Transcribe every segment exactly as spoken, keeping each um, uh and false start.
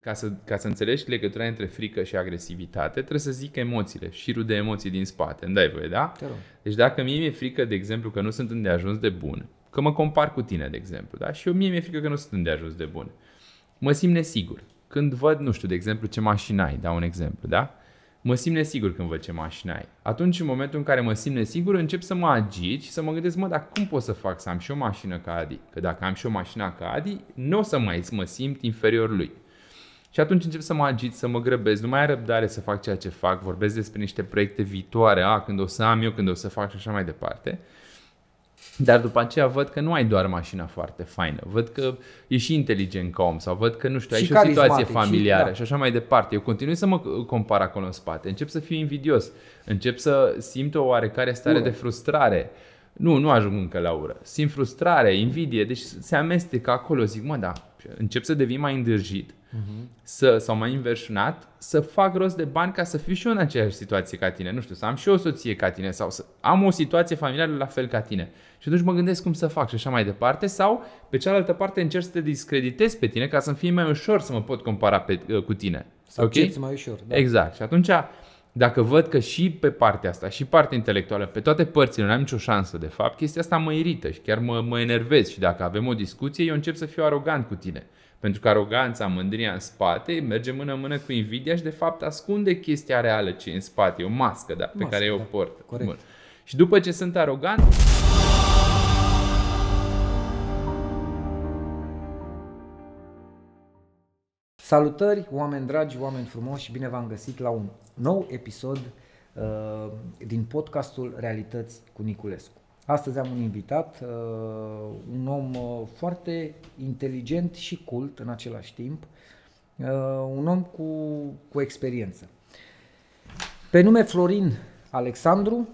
ca să, ca să înțelegi legătura între frică și agresivitate, trebuie să zic emoțiile, șirul de emoții din spate. Îmi dai voie, da? Deci dacă mie mi-e frică, de exemplu, că nu sunt îndeajuns de bun, că mă compar cu tine, de exemplu, da? Și eu mie mi-e frică că nu sunt îndeajuns de bun. Mă simt nesigur. Când văd, nu știu, de exemplu, ce mașină ai, dau un exemplu, da? Mă simt nesigur când văd ce mașină ai. Atunci, în momentul în care mă simt nesigur, încep să mă agit și să mă gândesc, mă, dar cum pot să fac să am și o mașină ca Adi? Că dacă am și o mașină ca Adi, nu o să mai mă simt inferior lui. Și atunci încep să mă agit, să mă grăbesc, nu mai am răbdare să fac ceea ce fac, vorbesc despre niște proiecte viitoare, a, când o să am eu, când o să fac și așa mai departe. Dar după aceea văd că nu ai doar mașina foarte faină, văd că e și inteligent ca om sau văd că, nu știu, ai și, și o situație familiară și, da. Și așa mai departe. Eu continui să mă compar acolo în spate, încep să fiu invidios, încep să simt o oarecare stare ură. de frustrare. Nu, nu ajung încă la ură. Simt frustrare, invidie, deci se amestecă acolo, zic, mă, da, încep să devin mai îndârjit uh-huh. să, sau mai inversionat, să fac rost de bani ca să fiu și eu în aceeași situație ca tine, nu știu, să am și eu o soție ca tine sau să am o situație familiară la fel ca tine. Și atunci mă gândesc cum să fac și așa mai departe sau pe cealaltă parte încerc să te discreditez pe tine ca să-mi fie mai ușor să mă pot compara pe, cu tine. Să okay? mai ușor. Da. Exact. Și atunci dacă văd că și pe partea asta, și partea intelectuală, pe toate părțile nu am nicio șansă de fapt, chestia asta mă irită și chiar mă, mă enervez și dacă avem o discuție, eu încep să fiu arogant cu tine. Pentru că aroganța, mândria în spate merge mână-mână cu invidia și de fapt ascunde chestia reală ce e în spate, e o mască, da, pe mască, care eu o port. Corect. Bun. Și după ce sunt arogant... Salutări, oameni dragi, oameni frumoși și bine v-am găsit la un nou episod uh, din podcastul Realități cu Niculescu. Astăzi am un invitat, uh, un om uh, foarte inteligent și cult în același timp, uh, un om cu, cu experiență. Pe nume Florin Alexandru,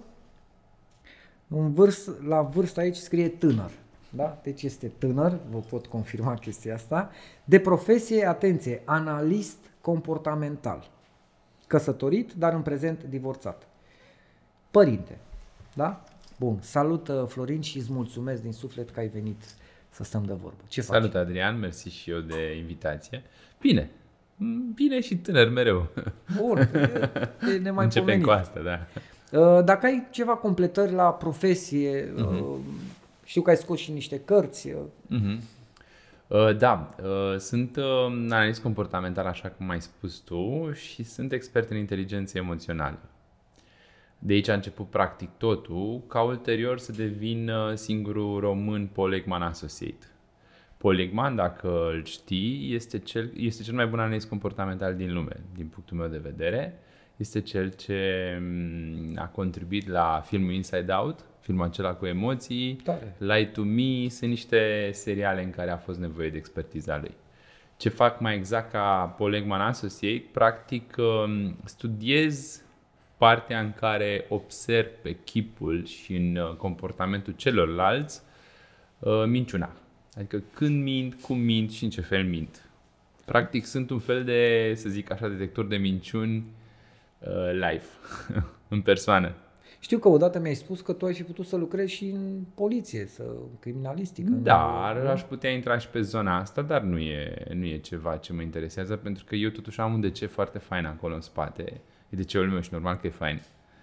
în vârst, la vârstă aici scrie tânăr. Da? Deci este tânăr, vă pot confirma chestia asta. De profesie, atenție, analist comportamental. Căsătorit, dar în prezent divorțat. Părinte. Da? Bun. Salut, Florin, și îți mulțumesc din suflet că ai venit să stăm de vorbă. Ce faci? Salut, Adrian, mersi și eu de invitație. Bine. Bine și tânăr mereu. Bun. E nemaipomenit. Începem cu asta, da. Dacă ai ceva completări la profesie... Uh-huh. Știu că ai scos și niște cărți. Uh-huh. Uh, da, uh, sunt uh, analist comportamental, așa cum ai spus tu, și sunt expert în inteligență emoțională. De aici a început practic totul, ca ulterior să devin uh, singurul român Paul Ekman Associate. Paul Ekman, dacă îl știi, este cel, este cel mai bun analist comportamental din lume, din punctul meu de vedere. Este cel ce a contribuit la filmul Inside Out, filmul acela cu emoții, Tare. Lie to Me, sunt niște seriale în care a fost nevoie de expertiza lui. Ce fac mai exact ca Paul Ekman Associate, practic studiez partea în care observ pe chipul și în comportamentul celorlalți minciuna. Adică când mint, cum mint și în ce fel mint. Practic sunt un fel de, să zic așa, detector de minciuni live, în persoană. Știu că odată mi-ai spus că tu ai fi putut să lucrezi și în poliție, să criminalistică. Dar în... aș putea intra și pe zona asta, dar nu e, nu e ceva ce mă interesează, pentru că eu totuși am un D C foarte fain acolo în spate. E D C-ul meu și normal că e fain.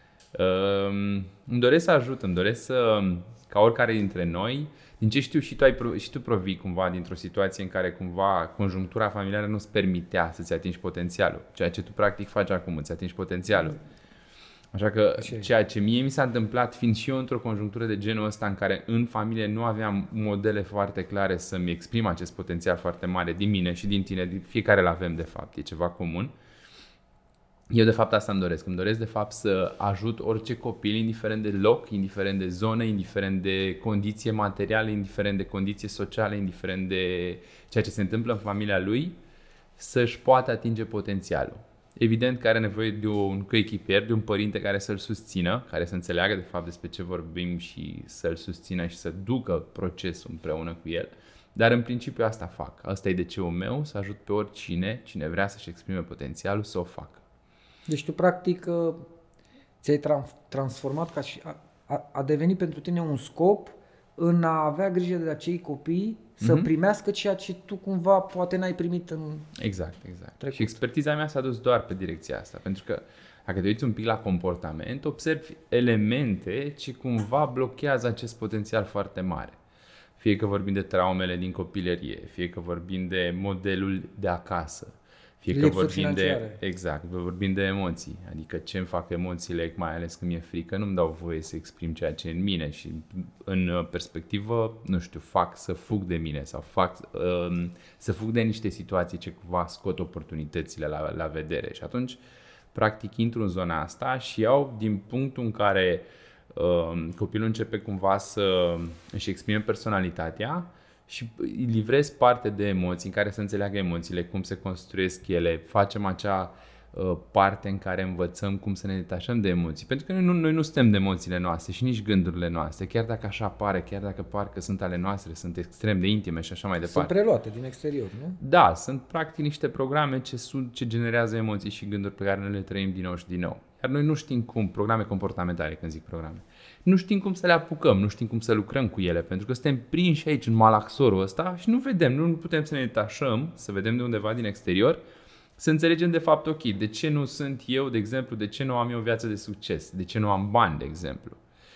Uh, îmi doresc să ajut, îmi doresc să, ca oricare dintre noi, din ce știu și tu, ai, și tu provii cumva dintr-o situație în care cumva conjunctura familiară nu-ți permitea să-ți atingi potențialul. Ceea ce tu practic faci acum, îți atingi potențialul. Așa că ceea ce mie mi s-a întâmplat, fiind și eu într-o conjunctură de genul ăsta în care în familie nu aveam modele foarte clare să-mi exprim acest potențial foarte mare din mine și din tine, fiecare l-avem de fapt, e ceva comun. Eu de fapt asta îmi doresc, îmi doresc de fapt să ajut orice copil, indiferent de loc, indiferent de zonă, indiferent de condiție materială, indiferent de condiție socială, indiferent de ceea ce se întâmplă în familia lui, să-și poată atinge potențialul. Evident că are nevoie de un coechipier, de un părinte care să-l susțină, care să înțeleagă de fapt despre ce vorbim și să-l susțină și să ducă procesul împreună cu el. Dar în principiu asta fac. Asta e D C-ul meu, să ajut pe oricine, cine vrea să-și exprime potențialul, să o facă. Deci tu practic ți-ai transformat ca și a, a devenit pentru tine un scop în a avea grijă de acei copii să mm-hmm. primească ceea ce tu cumva poate n-ai primit în Exact, exact. trecut. Și expertiza mea s-a dus doar pe direcția asta, pentru că dacă te uiți un pic la comportament, observi elemente ce cumva blochează acest potențial foarte mare. Fie că vorbim de traumele din copilărie, fie că vorbim de modelul de acasă, fie că vorbim financiare. de exact, vorbim de emoții, adică ce îmi fac emoțiile, mai ales când mi-e frică, nu-mi dau voie să exprim ceea ce e în mine și în perspectivă, nu știu, fac să fug de mine sau fac uh, să fug de niște situații ce cumva scot oportunitățile la, la vedere și atunci practic intru în zona asta și iau din punctul în care uh, copilul începe cumva să își exprime personalitatea și îi livrez parte de emoții în care să înțeleagă emoțiile, cum se construiesc ele, facem acea uh, parte în care învățăm cum să ne detașăm de emoții. Pentru că noi nu, noi nu suntem de emoțiile noastre și nici gândurile noastre, chiar dacă așa pare, chiar dacă parcă sunt ale noastre, sunt extrem de intime și așa mai departe. Sunt preluate din exterior, nu? Da, sunt practic niște programe ce, sunt, ce generează emoții și gânduri pe care noi le trăim din nou și din nou. Iar noi nu știm cum, programe comportamentale, când zic programe, nu știm cum să le apucăm, nu știm cum să lucrăm cu ele, pentru că suntem prinși aici în malaxorul ăsta și nu vedem, nu putem să ne detașăm, să vedem de undeva din exterior, să înțelegem de fapt, ok, de ce nu sunt eu, de exemplu, de ce nu am eu o viață de succes, de ce nu am bani, de exemplu,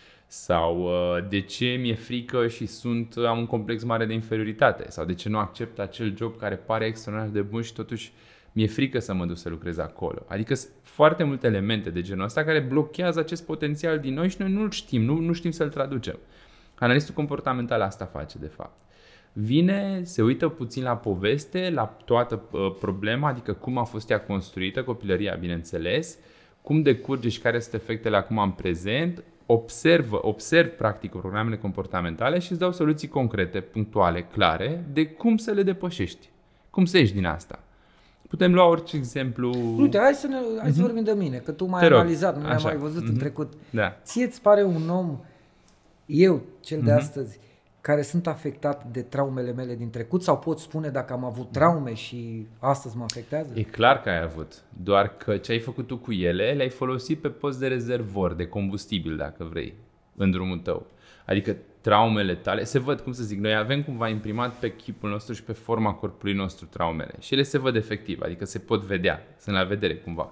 sau de ce mi-e frică și sunt, am un complex mare de inferioritate, sau de ce nu accept acel job care pare extraordinar de bun și totuși mi-e frică să mă duc să lucrez acolo. Adică sunt foarte multe elemente de genul ăsta care blochează acest potențial din noi și noi nu-l știm, nu, nu știm să-l traducem. Analistul comportamental asta face, de fapt. Vine, se uită puțin la poveste, la toată uh, problema, adică cum a fost ea construită, copilăria, bineînțeles, cum decurge și care sunt efectele acum în prezent, observă, observ practic programele comportamentale și îți dau soluții concrete, punctuale, clare, de cum să le depășești, cum să ieși din asta. Putem lua orice exemplu. Uite, hai să, ne, hai uh-huh. să vorbim de mine, că tu m-ai analizat, nu m-ai mai văzut uh-huh. în trecut. Da. Ție îți pare un om, eu, cel de uh-huh. astăzi, care sunt afectat de traumele mele din trecut sau pot spune dacă am avut traume și astăzi mă afectează? E clar că ai avut, doar că ce ai făcut tu cu ele le-ai folosit pe post de rezervor, de combustibil, dacă vrei, în drumul tău. Adică traumele tale, se văd, cum să zic, noi avem cumva imprimat pe chipul nostru și pe forma corpului nostru traumele și ele se văd efectiv, adică se pot vedea, sunt la vedere cumva.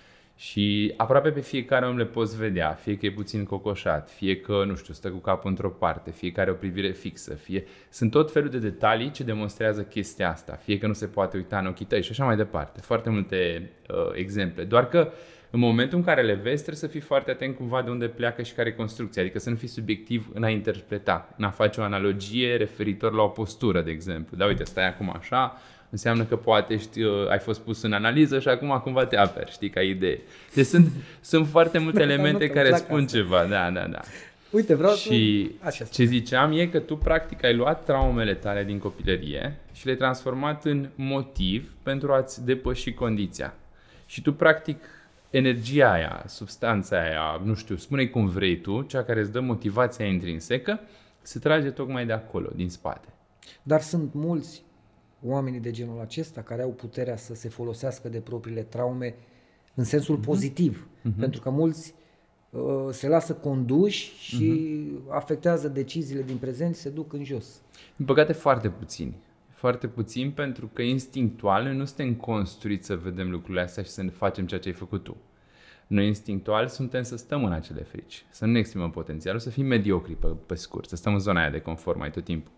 Și aproape pe fiecare om le poți vedea, fie că e puțin cocoșat, fie că, nu știu, stă cu capul într-o parte, fie că are o privire fixă, fie... Sunt tot felul de detalii ce demonstrează chestia asta, fie că nu se poate uita în ochii tăi și așa mai departe. Foarte multe uh, exemple, doar că în momentul în care le vezi trebuie să fii foarte atent cumva de unde pleacă și care e construcția, adică să nu fii subiectiv în a interpreta, în a face o analogie referitor la o postură, de exemplu. Da, uite, stai acum așa, înseamnă că poate știi, ai fost pus în analiză și acum cumva te aperi, știi, ca idee. Deci sunt, sunt foarte multe elemente care spun asta. Ceva, da, da, da. Uite, vreau și să... Așa ce ziceam e că tu practic ai luat traumele tale din copilărie și le-ai transformat în motiv pentru a-ți depăși condiția. Și tu practic energia aia, substanța aia, nu știu, spune-i cum vrei tu, cea care îți dă motivația intrinsecă, se trage tocmai de acolo, din spate. Dar sunt mulți oamenii de genul acesta care au puterea să se folosească de propriile traume în sensul uh-huh. pozitiv. Uh-huh. Pentru că mulți uh, se lasă conduși și uh-huh. afectează deciziile din prezent și se duc în jos. Din păcate foarte puțini. Foarte puțin pentru că instinctual noi nu suntem construiți să vedem lucrurile astea și să ne facem ceea ce ai făcut tu. Noi instinctual suntem să stăm în acele frici, să nu ne exprimăm potențialul, să fim mediocri pe, pe scurt, să stăm în zona aia de confort mai tot timpul.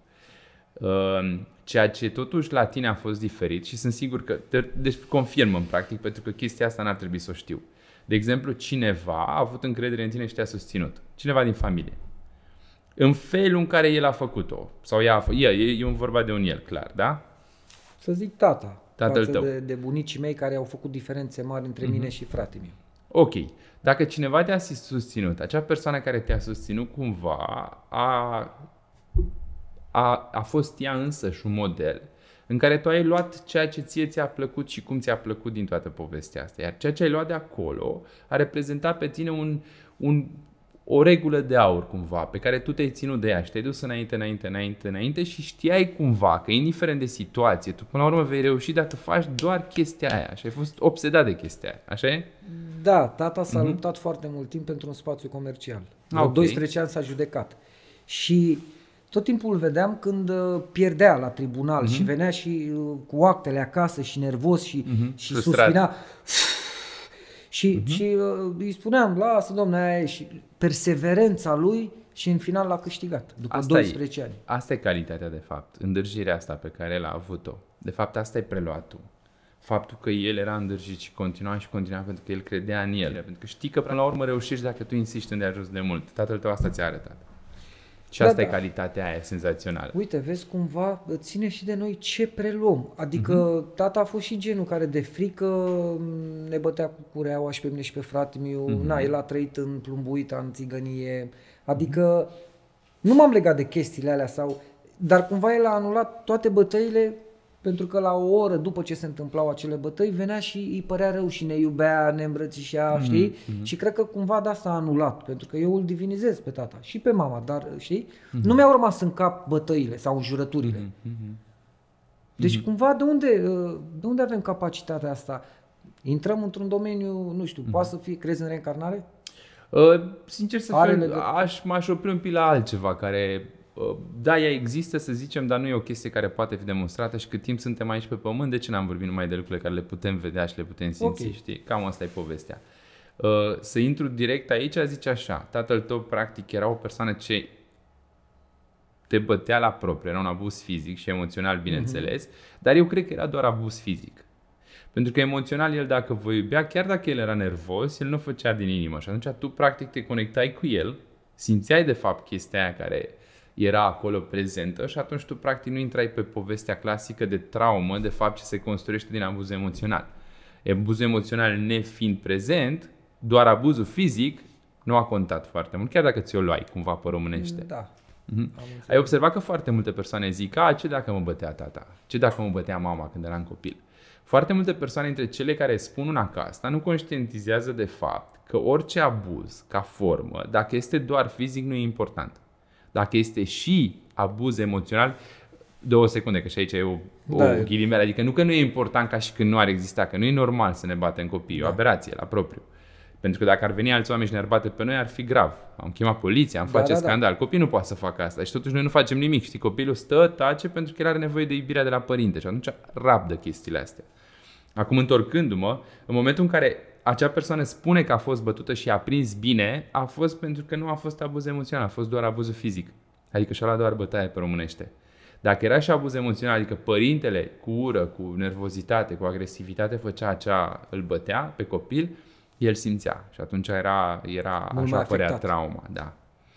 Ceea ce totuși la tine a fost diferit și sunt sigur că, te, deci confirmăm practic, pentru că chestia asta n-ar trebui să o știu. De exemplu, cineva a avut încredere în tine și te-a susținut. Cineva din familie. În felul în care el a făcut-o. Sau ea a făcut. E, e un vorba de un el, clar, da? Să zic tata. Tatăl tău. De, de bunicii mei care au făcut diferențe mari între mm-hmm. mine și fratele meu. Ok. Dacă cineva te-a susținut, acea persoană care te-a susținut cumva a, a, a fost ea însăși un model în care tu ai luat ceea ce ție ți-a plăcut și cum ți-a plăcut din toată povestea asta. Iar ceea ce ai luat de acolo a reprezentat pe tine un, un, o regulă de aur cumva, pe care tu te-ai ținut de ea și te-ai dus înainte, înainte, înainte, înainte și știai cumva că indiferent de situație, tu până la urmă vei reuși dacă faci doar chestia aia și ai fost obsedat de chestia aia, așa e? Da, tata s-a mm-hmm. luptat foarte mult timp pentru un spațiu comercial. La okay. doisprezece ani s-a judecat. Și tot timpul îl vedeam când pierdea la tribunal uh-huh. și venea și cu actele acasă și nervos și, uh-huh. și suspina. Și, uh-huh. și uh, îi spuneam, lasă domne aia, și perseverența lui și în final l-a câștigat după asta doisprezece e, ani. Asta e calitatea de fapt, îndârjirea asta pe care el a avut-o. De fapt asta e preluatul. Faptul că el era îndârjit și continua și continua pentru că el credea în el. Pentru că știi că până la urmă reușești dacă tu insisti unde ai ajuns de mult. Tatăl tău asta ți-a arătat. Și da, asta da. e calitatea aia senzațională. Uite, vezi, cumva ține și de noi ce preluăm. Adică uh-huh. tata a fost și genul care de frică ne bătea cu cureaua și pe mine și pe frate meu. Uh-huh. Na, el a trăit în Plumbuita, în țigănie. Adică uh-huh. nu m-am legat de chestiile alea sau... Dar cumva el a anulat toate bătăile pentru că la o oră după ce se întâmplau acele bătăi venea și îi părea rău și ne iubea, ne îmbrățișea, mm-hmm. știi? Mm-hmm. Și cred că cumva de asta a anulat, pentru că eu îl divinizez pe tata și pe mama, dar știi? Mm-hmm. Nu mi-au rămas în cap bătăile sau înjurăturile. Mm-hmm. Deci mm-hmm. cumva de unde, de unde avem capacitatea asta? Intrăm într-un domeniu, nu știu, mm-hmm. poate să fie, crezi în reîncarnare? Uh, sincer să fiu, aș, m-aș opri un pic la altceva care... Da, ea există, să zicem, dar nu e o chestie care poate fi demonstrată și cât timp suntem aici pe pământ, de ce n-am vorbit numai de lucrurile care le putem vedea și le putem simți, okay. știi? Cam asta e povestea. Să intru direct aici, zice așa, tatăl tău practic era o persoană ce te bătea la propriu, era un abuz fizic și emoțional, bineînțeles, mm-hmm. dar eu cred că era doar abuz fizic. Pentru că emoțional el dacă vă iubea, chiar dacă el era nervos, el nu făcea din inimă și atunci tu practic te conectai cu el, simțeai de fapt chestia aia care... era acolo prezentă și atunci tu practic nu intrai pe povestea clasică de traumă, de fapt ce se construiește din abuz emoțional. Abuzul emoțional nefiind prezent, doar abuzul fizic nu a contat foarte mult, chiar dacă ți-o luai cumva pe românește. Da. Mm-hmm. Ai observat că foarte multe persoane zic, a, ce dacă mă bătea tata? Ce dacă mă bătea mama când eram copil? Foarte multe persoane dintre cele care spun una ca asta nu conștientizează de fapt că orice abuz ca formă, dacă este doar fizic, nu e important. Dacă este și abuz emoțional, două secunde, că și aici e o, da, o ghilimele, adică nu că nu e important ca și când nu ar exista, că nu e normal să ne batem copiii, da. O aberație la propriu. Pentru că dacă ar veni alți oameni și ne-ar bate pe noi, ar fi grav. Am chemat poliția, am da, face da, scandal. Da. Copiii nu poate să facă asta și totuși noi nu facem nimic. Știi, copilul stă, tace pentru că el are nevoie de iubirea de la părinte și atunci rabdă chestiile astea. Acum, întorcându-mă, în momentul în care acea persoană spune că a fost bătută și a prins bine, a fost pentru că nu a fost abuz emoțional, a fost doar abuzul fizic. Adică și-a luat doar bătaie pe românește. Dacă era și abuz emoțional, adică părintele cu ură, cu nervozitate, cu agresivitate făcea acea, îl bătea pe copil, el simțea și atunci era, era așa apărea trauma. Da.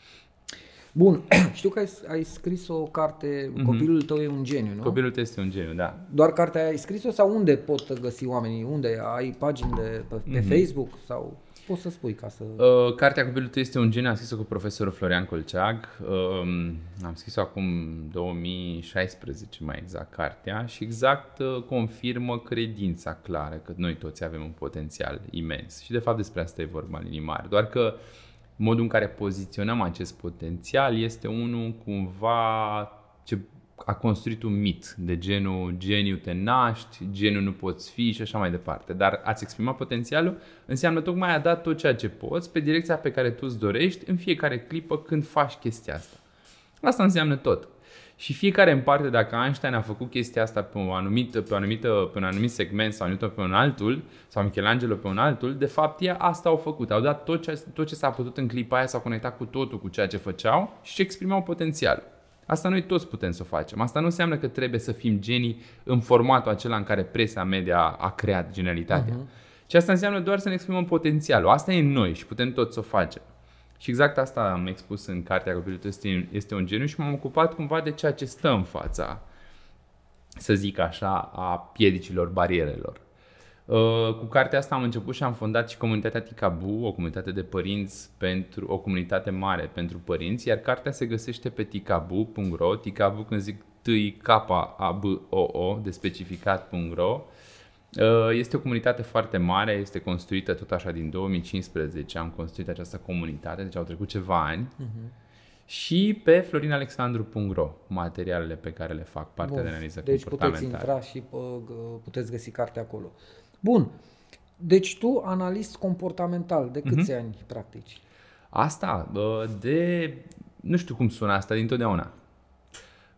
Bun, știu că ai, ai scris o carte, mm-hmm. Copilul tău e un geniu, nu? Copilul tău este un geniu, da. Doar cartea ai scris-o sau unde pot găsi oamenii? Unde? Ai pagini de, pe, pe mm-hmm. Facebook sau... Poți să spui ca să... Uh, cartea Copilul tău este un geniu, am scris-o cu profesorul Florian Colceag. Uh, am scris-o acum două mii șaisprezece mai exact cartea și exact uh, confirmă credința clară că noi toți avem un potențial imens. Și de fapt despre asta e vorba în linii mari. Doar că modul în care poziționăm acest potențial este unul cumva ce a construit un mit de genul geniu te naști, geniu nu poți fi și așa mai departe. Dar ați exprimat potențialul înseamnă tocmai a dat tot ceea ce poți pe direcția pe care tu îți dorești în fiecare clipă când faci chestia asta. Asta înseamnă tot. Și fiecare în parte, dacă Einstein a făcut chestia asta pe, o anumită, pe, o anumită, pe un anumit segment sau Newton pe un altul, sau Michelangelo pe un altul, de fapt ea asta au făcut. Au dat tot ce, tot ce s-a putut în clipa aia, s-au conectat cu totul, cu ceea ce făceau și exprimau potențialul. Asta noi toți putem să o facem. Asta nu înseamnă că trebuie să fim genii în formatul acela în care presa media a creat genialitatea. Uh-huh. Și asta înseamnă doar să ne exprimăm potențialul. Asta e în noi și putem toți să o facem. Și exact asta am expus în cartea Copilul tău este, este un geniu și m-am ocupat cumva de ceea ce stă în fața, să zic așa, a piedicilor, barierelor. Cu cartea asta am început și am fondat și comunitatea Ticabu, o comunitate de părinți pentru o comunitate mare pentru părinți, iar cartea se găsește pe ticabu punct ro, Ticabu când zic T I K A B O O, de specificat punct ro. Este o comunitate foarte mare, este construită tot așa din două mii cincisprezece, am construit această comunitate, deci au trecut ceva ani. Uh-huh. Și pe florin alexandru punct ro, materialele pe care le fac, partea Bun. de analiză deci comportamentală. Deci puteți intra și puteți găsi cartea acolo. Bun, deci tu analist comportamental, de câți uh-huh. ani practici? Asta, de, nu știu cum sună asta, dintotdeauna.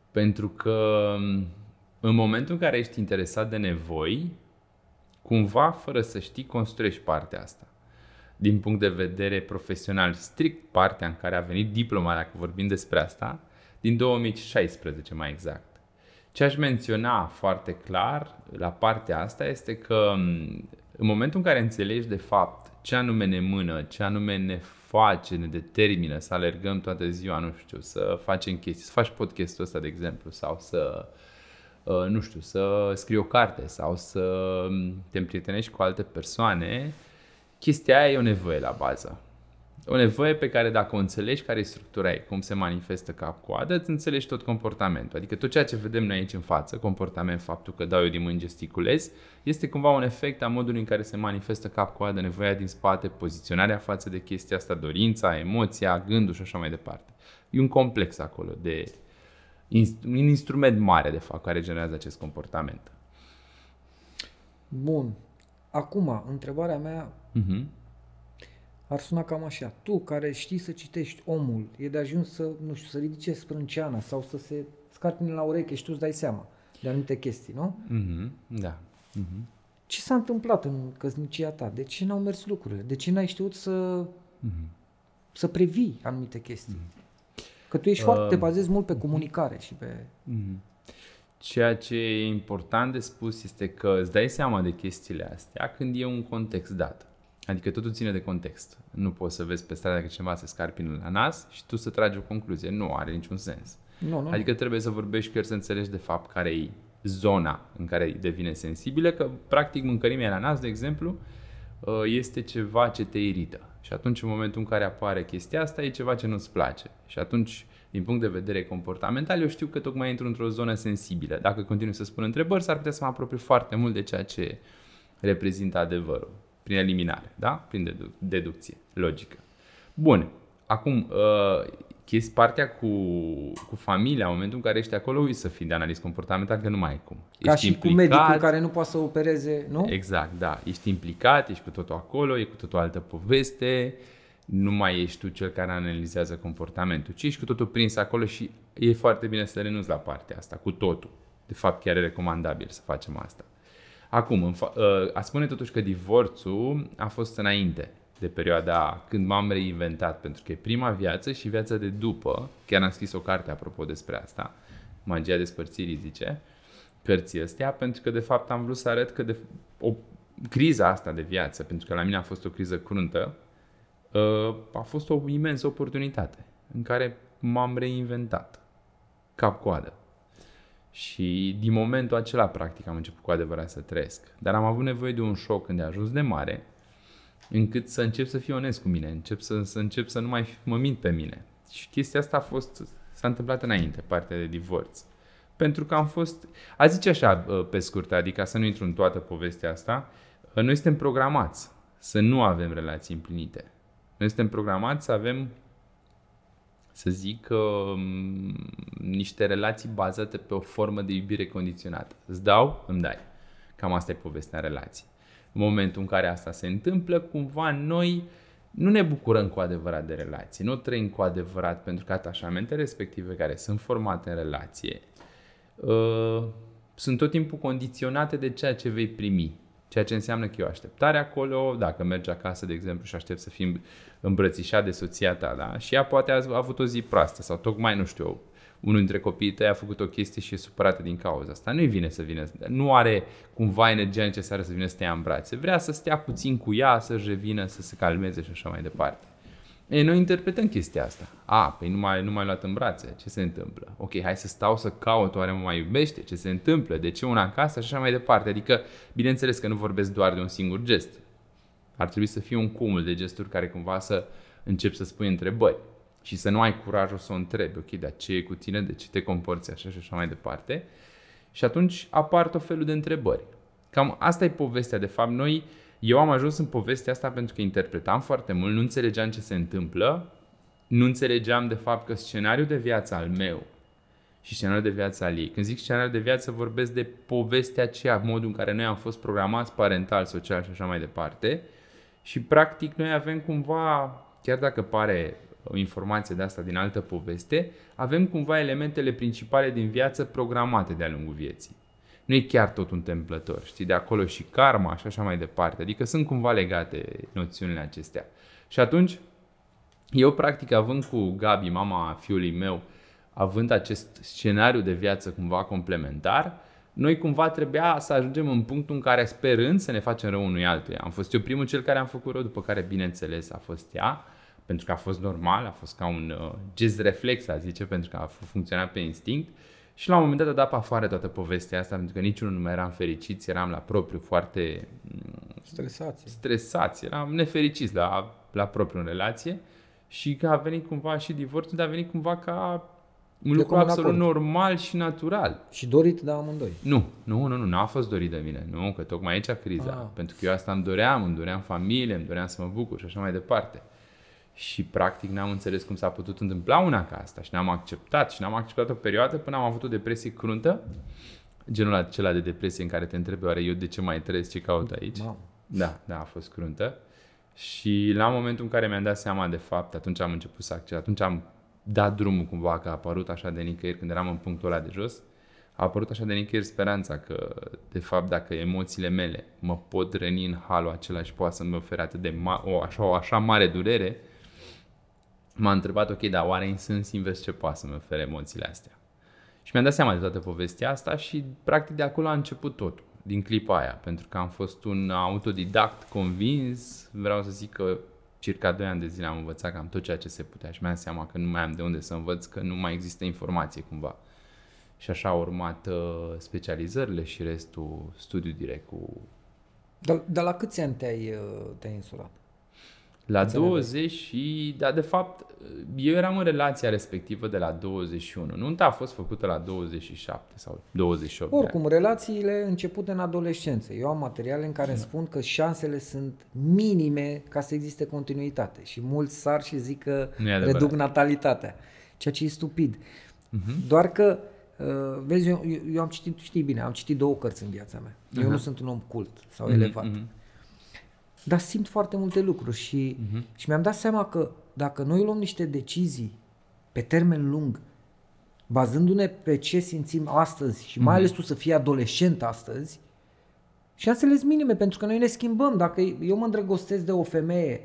Pentru că în momentul în care ești interesat de nevoi, cumva, fără să știi, construiești partea asta. Din punct de vedere profesional, strict partea în care a venit diploma, dacă vorbim despre asta, din două mii șaisprezece mai exact. Ce aș menționa foarte clar la partea asta este că în momentul în care înțelegi de fapt ce anume ne mână, ce anume ne face, ne determină să alergăm toată ziua, nu știu, să facem chestii, să faci podcastul ăsta, de exemplu, sau să, nu știu, să scrii o carte sau să te împrietenești cu alte persoane, chestia aia e o nevoie la bază. O nevoie pe care dacă o înțelegi care e structura ei, cum se manifestă cap-coadă, îți înțelegi tot comportamentul. Adică tot ceea ce vedem noi aici în față, comportament, faptul că dau eu din mâini, gesticulez, este cumva un efect a modului în care se manifestă cap-coadă, nevoia din spate, poziționarea față de chestia asta, dorința, emoția, gândul și așa mai departe. E un complex acolo, de un instrument mare de fapt care generează acest comportament. Bun. Acum, întrebarea mea uh-huh. ar suna cam așa. Tu care știi să citești omul, e de ajuns să, nu știu, să ridice sprânceana sau să se scarpine la ureche și tu îți dai seama de anumite chestii, nu? Uh-huh. Da. Uh-huh. Ce s-a întâmplat în căsnicia ta? De ce n-au mers lucrurile? De ce n-ai știut să, uh-huh. să previi anumite chestii? Uh-huh. Că tu ești uh, foarte, te bazezi mult pe comunicare și pe... Uh-huh. Ceea ce e important de spus este că îți dai seama de chestiile astea când e un context dat. Adică totul ține de context. Nu poți să vezi pe stradă că cineva se scarpină la nas și tu să tragi o concluzie. Nu are niciun sens. Nu, nu, adică trebuie să vorbești cu el, să înțelegi de fapt care e zona în care devine sensibilă, că practic mâncărimea la nas, de exemplu, este ceva ce te irită. Și atunci în momentul în care apare chestia asta e ceva ce nu-ți place. Și atunci, din punct de vedere comportamental, eu știu că tocmai intru într-o zonă sensibilă. Dacă continui să spun întrebări, s-ar putea să mă apropiu foarte mult de ceea ce reprezintă adevărul. Prin eliminare, da? Prin deduc- deducție, logică. Bun, acum, uh, partea cu, cu familia, în momentul în care ești acolo, uiți să fii de analist comportamental, că nu mai ai cum. Ca ești și implicat, cu medicul care nu poate să opereze, nu? Exact, da. Ești implicat, ești cu totul acolo, e cu totul altă poveste, nu mai ești tu cel care analizează comportamentul, ci ești cu totul prins acolo și e foarte bine să renunți la partea asta, cu totul. De fapt, chiar e recomandabil să facem asta. Acum, a spune totuși că divorțul a fost înainte de perioada când m-am reinventat, pentru că e prima viață și viața de după, chiar am scris o carte apropo despre asta, Magia despărțirii zice, cărții astea, pentru că de fapt am vrut să arăt că de, o criza asta de viață, pentru că la mine a fost o criză cruntă, a fost o imensă oportunitate în care m-am reinventat, cap-coadă. Și din momentul acela, practic, am început cu adevărat să trăiesc. Dar am avut nevoie de un șoc când a ajuns de mare, încât să încep să fiu onest cu mine, încep să, să încep să nu mai mă mint pe mine. Și chestia asta a fost, s-a întâmplat înainte, partea de divorț. Pentru că am fost, a zice așa pe scurt, adică să nu intru în toată povestea asta, noi suntem programați să nu avem relații împlinite. Noi suntem programați să avem, să zic, niște relații bazate pe o formă de iubire condiționată. Îți dau, îmi dai. Cam asta e povestea în relații. În momentul în care asta se întâmplă, cumva noi nu ne bucurăm cu adevărat de relații, nu trăim cu adevărat, pentru că atașamentele respective care sunt formate în relație uh, sunt tot timpul condiționate de ceea ce vei primi. Ceea ce înseamnă că e o așteptare acolo, dacă mergi acasă, de exemplu, și aștepți să fii îmbrățișat de soția ta, da? Și ea poate a avut o zi proastă sau tocmai, nu știu, unul dintre copiii tăi a făcut o chestie și e supărată din cauza asta. Nu-i vine să vină, nu are cumva energia necesară să vină să te ia în brațe. Vrea să stea puțin cu ea, să-și revină, să se calmeze și așa mai departe. Ei, noi interpretăm chestia asta. A, păi nu mai, nu mai luat în brațe. Ce se întâmplă? Ok, hai să stau să caut, oare mă mai iubește? Ce se întâmplă? De ce una acasă? Și așa mai departe. Adică, bineînțeles că nu vorbesc doar de un singur gest. Ar trebui să fie un cumul de gesturi care cumva să începi să spui întrebări. Și să nu ai curajul să o întrebi. Ok, dar ce e cu tine? De ce te comporți așa și așa mai departe? Și atunci apar tot felul de întrebări. Cam asta e povestea. De fapt, noi... Eu am ajuns în povestea asta pentru că interpretam foarte mult, nu înțelegeam ce se întâmplă, nu înțelegeam de fapt că scenariul de viață al meu și scenariul de viață al ei, când zic scenariul de viață vorbesc de povestea aceea, modul în care noi am fost programați parental, social și așa mai departe și practic noi avem cumva, chiar dacă pare o informație de asta din altă poveste, avem cumva elementele principale din viață programate de-a lungul vieții. Nu e chiar tot întâmplător, știi, de acolo și karma și așa mai departe, adică sunt cumva legate noțiunile acestea. Și atunci, eu practic având cu Gabi, mama fiului meu, având acest scenariu de viață cumva complementar, noi cumva trebuia să ajungem în punctul în care, sperând să ne facem rău unui altuia. Am fost eu primul cel care am făcut rău, după care, bineînțeles, a fost ea, pentru că a fost normal, a fost ca un uh, gest reflex, a zice, pentru că a funcționat pe instinct. Și la un moment dat a dat pe afară toată povestea asta, pentru că niciunul nu mai eram fericiți, eram la propriu foarte stresați, stresați eram nefericiți la, la propriu în relație și că a venit cumva și divorțul, dar a venit cumva ca un lucru absolut acord. Normal și natural. Și dorit de amândoi. Nu, nu, nu, nu, nu a fost dorit de mine, nu, că tocmai aici a criza, ah. pentru că eu asta îmi doream, îmi doream familie, îmi doream să mă bucur și așa mai departe. Și practic n-am înțeles cum s-a putut întâmpla una ca asta și n-am acceptat și n-am acceptat o perioadă până am avut o depresie cruntă, genul acela de depresie în care te întrebi oare eu de ce mai trăiesc, ce caut aici. Wow. Da, da, a fost cruntă. Și la momentul în care mi-am dat seama de fapt, atunci am început să accept, atunci am dat drumul cumva, că a apărut așa de nicăieri când eram în punctul ăla de jos, a apărut așa de nicăieri speranța că de fapt dacă emoțiile mele mă pot răni în halul acela și poate să-mi ofere atât de ma- o, așa, o așa mare durere, m-a întrebat, ok, dar oare în sens invers ce poate să-mi ofere emoțiile astea? Și mi-am dat seama de toată povestea asta și practic de acolo a început totul, din clipa aia, pentru că am fost un autodidact convins, vreau să zic că circa doi ani de zile am învățat cam tot ceea ce se putea și mi-am seama că nu mai am de unde să învăț, că nu mai există informație cumva. Și așa au urmat uh, specializările și restul studiu direct cu... Dar, dar la câți ani te-ai, te-ai însurat? La douăzeci și... Dar de fapt, eu eram în relația respectivă de la douăzeci și unu. Nunta a fost făcută la douăzeci și șapte sau douăzeci și opt. Oricum, relațiile începute în adolescență. Eu am materiale în care îmi spun că șansele sunt minime ca să existe continuitate. Și mulți sar și zic că reduc natalitatea. Ceea ce e stupid. Uh-huh. Doar că, uh, vezi, eu, eu am citit, știi bine, am citit două cărți în viața mea. Eu uh-huh. nu sunt un om cult sau uh-huh. elevat. Uh-huh. Dar simt foarte multe lucruri și, uh-huh. și mi-am dat seama că dacă noi luăm niște decizii pe termen lung, bazându-ne pe ce simțim astăzi și mai uh-huh. ales tu să fii adolescent astăzi, șansele sunt minime pentru că noi ne schimbăm. Dacă eu mă îndrăgostesc de o femeie,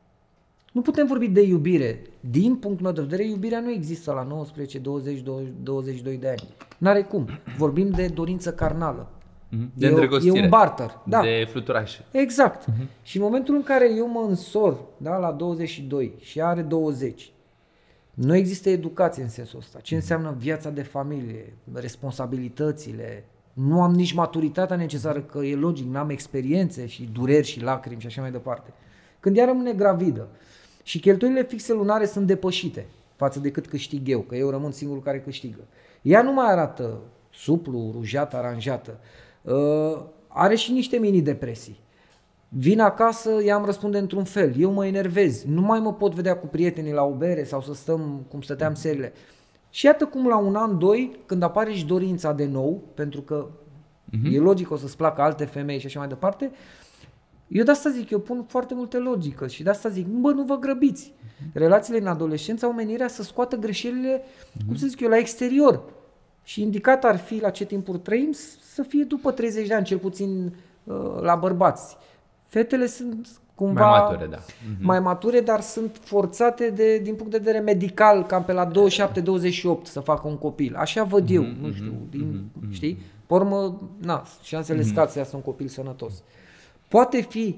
nu putem vorbi de iubire. Din punctul meu de vedere, iubirea nu există la nouăsprezece, douăzeci, douăzeci și doi de ani. N-are cum. Vorbim de dorință carnală. De îndrăgostire. E un barter. Da. De fluturaș. Exact. Uh-huh. Și în momentul în care eu mă însor, da, la douăzeci și doi și are douăzeci, nu există educație în sensul ăsta. Ce înseamnă viața de familie, responsabilitățile, nu am nici maturitatea necesară, că e logic, n-am experiențe și dureri și lacrimi și așa mai departe. Când ea rămâne gravidă și cheltuielile fixe lunare sunt depășite față de cât câștig eu, că eu rămân singurul care câștigă. Ea nu mai arată suplu, rujată, aranjată. Uh, are și niște mini-depresii. Vin acasă, ea îmi răspunde într-un fel, eu mă enervez, nu mai mă pot vedea cu prietenii la o bere sau să stăm cum stăteam serile. Și iată cum la un an, doi, când apare și dorința de nou, pentru că uh-huh. e logic o să-ți placă alte femei și așa mai departe, eu de asta zic, eu pun foarte multe logică și de asta zic, bă, nu vă grăbiți. Uh-huh. Relațiile în adolescență au menirea să scoată greșelile, uh-huh. cum să zic eu, la exterior. Și indicat ar fi la ce timpuri trăim să fie după treizeci de ani, cel puțin uh, la bărbați. Fetele sunt cumva mai mature, da. Uh-huh. mai mature, dar sunt forțate de, din punct de vedere medical, cam pe la douăzeci și șapte douăzeci și opt să facă un copil. Așa văd uh-huh, eu, nu știu, uh-huh, din, uh-huh, știi? Pe urmă, na, șansele uh-huh. scad să iasă un copil sănătos. Poate fi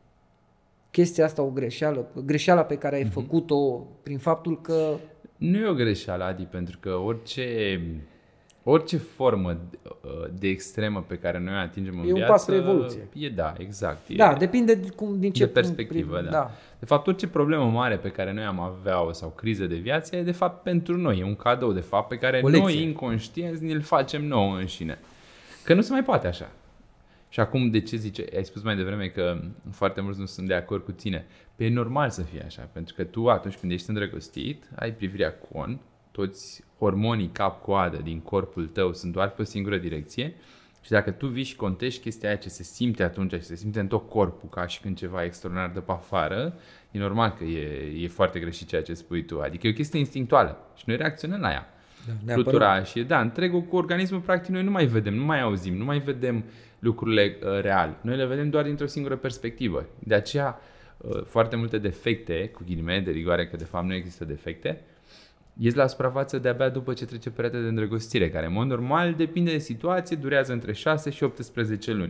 chestia asta o greșeală, greșeala pe care ai uh-huh. făcut-o prin faptul că... Nu e o greșeală, Adi, pentru că orice... Orice formă de extremă pe care noi o atingem în e viață... E un pas spre evoluție. E, da, exact. E, da, depinde de, cum, din ce... De perspectivă, da. da. De fapt, orice problemă mare pe care noi am avea-o sau criză de viață e de fapt pentru noi. E un cadou, de fapt, pe care noi, inconștienți, ne-l facem nouă înșine. Că nu se mai poate așa. Și acum, de ce zice? Ai spus mai devreme că foarte mulți nu sunt de acord cu tine. Păi e normal să fie așa, pentru că tu, atunci când ești îndrăgostit, ai privirea con, toți hormonii cap-coadă din corpul tău sunt doar pe o singură direcție Și dacă tu vii și contești chestia aia ce se simte atunci și se simte în tot corpul ca și când ceva extraordinar de pe afară, e normal că e, e foarte greșit ceea ce spui tu. Adică e o chestie instinctuală și noi reacționăm la ea. Da, flutura și da, întregul cu organismul practic noi nu mai vedem, nu mai auzim, nu mai vedem lucrurile uh, real. Noi le vedem doar dintr-o singură perspectivă. De aceea uh, foarte multe defecte, cu ghilimele de rigoare, că de fapt nu există defecte, ies la suprafață de-abia după ce trece perioada de îndrăgostire, care în mod normal depinde de situație, durează între șase și optsprezece luni.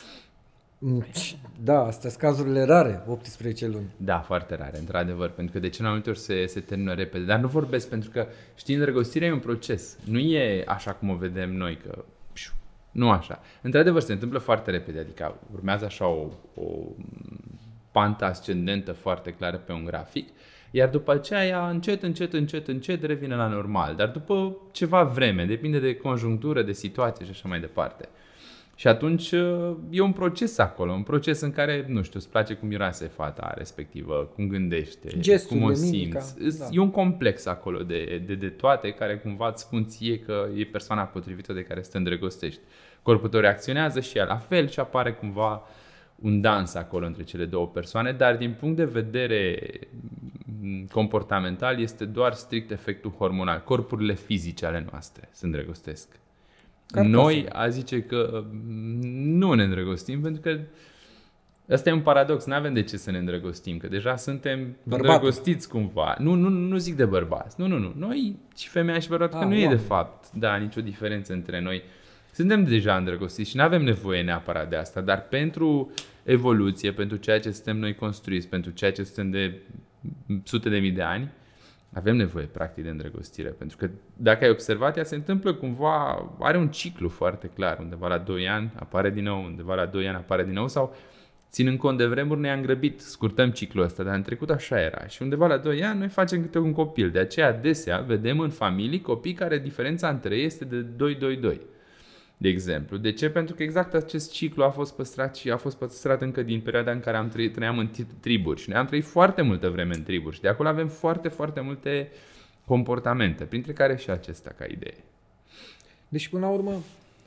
Da, astea sunt cazurile rare, optsprezece luni. Da, foarte rare, într-adevăr, pentru că de cele mai multe ori se, se termină repede. Dar nu vorbesc pentru că, știi, îndrăgostirea e un proces. Nu e așa cum o vedem noi, că piu, nu așa. Într-adevăr, se întâmplă foarte repede, adică urmează așa o, o pantă ascendentă foarte clară pe un grafic, iar după aceea ea încet, încet, încet, încet revine la normal. Dar după ceva vreme, depinde de conjunctură, de situație și așa mai departe. Și atunci e un proces acolo, un proces în care, nu știu, îți place cum miroase fata respectivă, cum gândește, gestul, cum o mimica, simți. da. E un complex acolo de, de, de toate care cumva îți spun ție că e persoana potrivită de care să te îndrăgostești. Corpul tău reacționează și ea la fel și apare cumva un dans acolo între cele două persoane, dar din punct de vedere comportamental este doar strict efectul hormonal. Corpurile fizice ale noastre se îndrăgostesc. Carcasă. Noi a zice că nu ne îndrăgostim pentru că ăsta e un paradox, nu avem de ce să ne îndrăgostim, că deja suntem Bărbatul. îndrăgostiți cumva. Nu, nu, nu zic de bărbați, nu, nu, nu. Noi și femeia și bărbatul, că nu oameni. E de fapt, da, nicio diferență între noi. Suntem deja îndrăgostiți și nu avem nevoie neapărat de asta, dar pentru evoluție, pentru ceea ce suntem noi construiți, pentru ceea ce suntem de sute de mii de ani, avem nevoie, practic, de îndrăgostire. Pentru că, dacă ai observat, ea se întâmplă cumva, are un ciclu foarte clar. Undeva la doi ani apare din nou, undeva la doi ani apare din nou sau, ținând cont de vremuri, ne-am grăbit, scurtăm ciclul ăsta, dar în trecut așa era. Și undeva la doi ani noi facem câte un copil. De aceea, adesea, vedem în familii copii care diferența între ei este de doi doi doi. De exemplu. De ce? Pentru că exact acest ciclu a fost păstrat și a fost păstrat încă din perioada în care am trăit, trăiam în triburi. Și noi am trăit foarte multă vreme în triburi și de acolo avem foarte, foarte multe comportamente, printre care și acesta ca idee. Deci, până la urmă,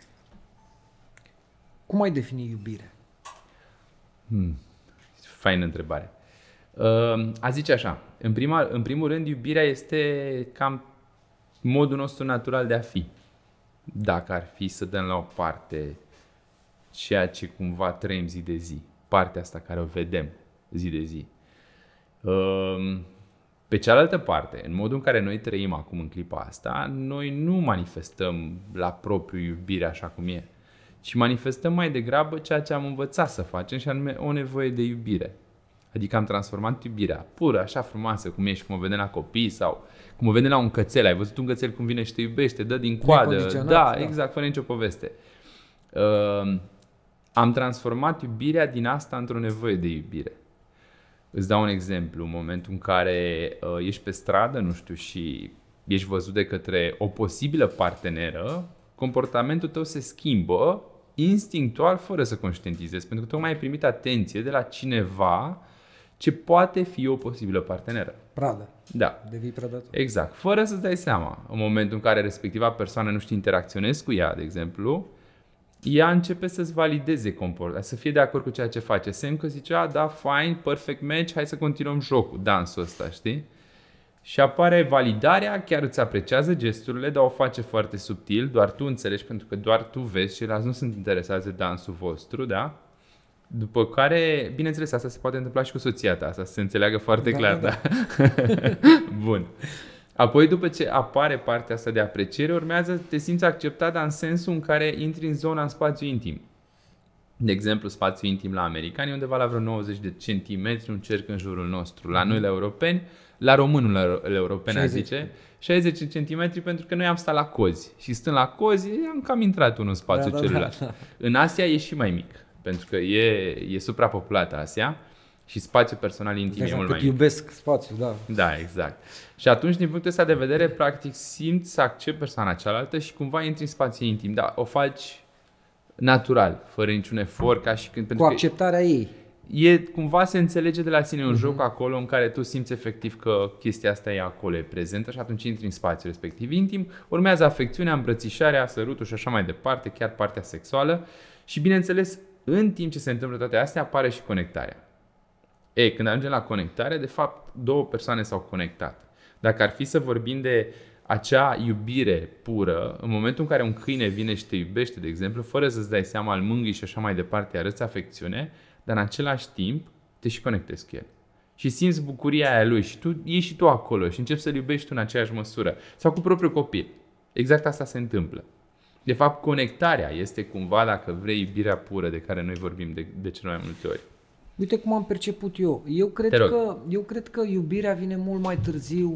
cum ai defini iubire? Hmm. Faină întrebare. Uh, a zice așa, în, prima, în primul rând, iubirea este cam modul nostru natural de a fi. Dacă ar fi să dăm la o parte ceea ce cumva trăim zi de zi, partea asta care o vedem zi de zi. Pe cealaltă parte, în modul în care noi trăim acum în clipa asta, noi nu manifestăm la propriu iubire așa cum e, ci manifestăm mai degrabă ceea ce am învățat să facem și anume o nevoie de iubire. Adică am transformat iubirea pură, așa frumoasă cum e și cum o vedem la copii sau cum o vedem la un cățel. Ai văzut un cățel cum vine și te iubește, dă din coadă. Da, da, exact, fără nicio poveste. Uh, am transformat iubirea din asta într-o nevoie de iubire. Îți dau un exemplu. În momentul în care uh, ești pe stradă, nu știu, și ești văzut de către o posibilă parteneră, comportamentul tău se schimbă instinctual, fără să conștientizezi, pentru că tocmai ai primit atenție de la cineva ce poate fi o posibilă parteneră. Pradă. Da. Devii prădător. Exact. Fără să-ți dai seama. În momentul în care respectiva persoană nu știi, interacționezi cu ea, de exemplu, ea începe să-ți valideze comportamentul, să fie de acord cu ceea ce face. Semn că zice, a, da, fine, perfect match, hai să continuăm jocul, dansul ăsta, știi? Și apare validarea, chiar îți apreciază gesturile, dar o face foarte subtil, doar tu înțelegi, pentru că doar tu vezi, ceilalți nu sunt interesați de dansul vostru, da? După care, bineînțeles, asta se poate întâmpla și cu soția ta, asta se înțeleagă foarte da, clar, da. da. Bun. Apoi, după ce apare partea asta de apreciere, urmează te simți acceptat, dar în sensul în care intri în zona în spațiu intim. De exemplu, spațiu intim la americani e undeva la vreo nouăzeci de centimetri, un cerc în jurul nostru. La noi, la europeni, la românul la european, șaizeci. Zice, șaizeci de centimetri, pentru că noi am stat la cozi. Și stând la cozi, am cam intrat unul în spațiu da, celular. Da, da. În Asia e și mai mic, pentru că e, e suprapopulată Asia și spațiul personal intim e mult mai mic. Iubesc spațiul, da. Da, exact. Și atunci, din punctul ăsta de vedere, practic simți să accepti persoana cealaltă și cumva intri în spațiu intim. Da, o faci natural, fără niciun efort, ca și când... Cu acceptarea ei. e cumva se înțelege de la sine un uh-huh. joc acolo în care tu simți efectiv că chestia asta e acolo, e prezentă și atunci intri în spațiul respectiv intim, urmează afecțiunea, îmbrățișarea, sărutul și așa mai departe, chiar partea sexuală și bineînțeles, în timp ce se întâmplă toate astea, apare și conectarea. E, când ajungem la conectare, de fapt, două persoane s-au conectat. Dacă ar fi să vorbim de acea iubire pură, în momentul în care un câine vine și te iubește, de exemplu, fără să-ți dai seama, îl mângâi și așa mai departe, arăți afecțiune, dar în același timp te și conectezi cu el. Și simți bucuria aia lui și tu ieși și tu acolo și începi să-l iubești tu în aceeași măsură. Sau cu propriul copil. Exact asta se întâmplă. De fapt, conectarea este cumva, dacă vrei, iubirea pură de care noi vorbim de, de cele mai multe ori. Uite cum am perceput eu. Eu cred, că, eu cred că iubirea vine mult mai târziu,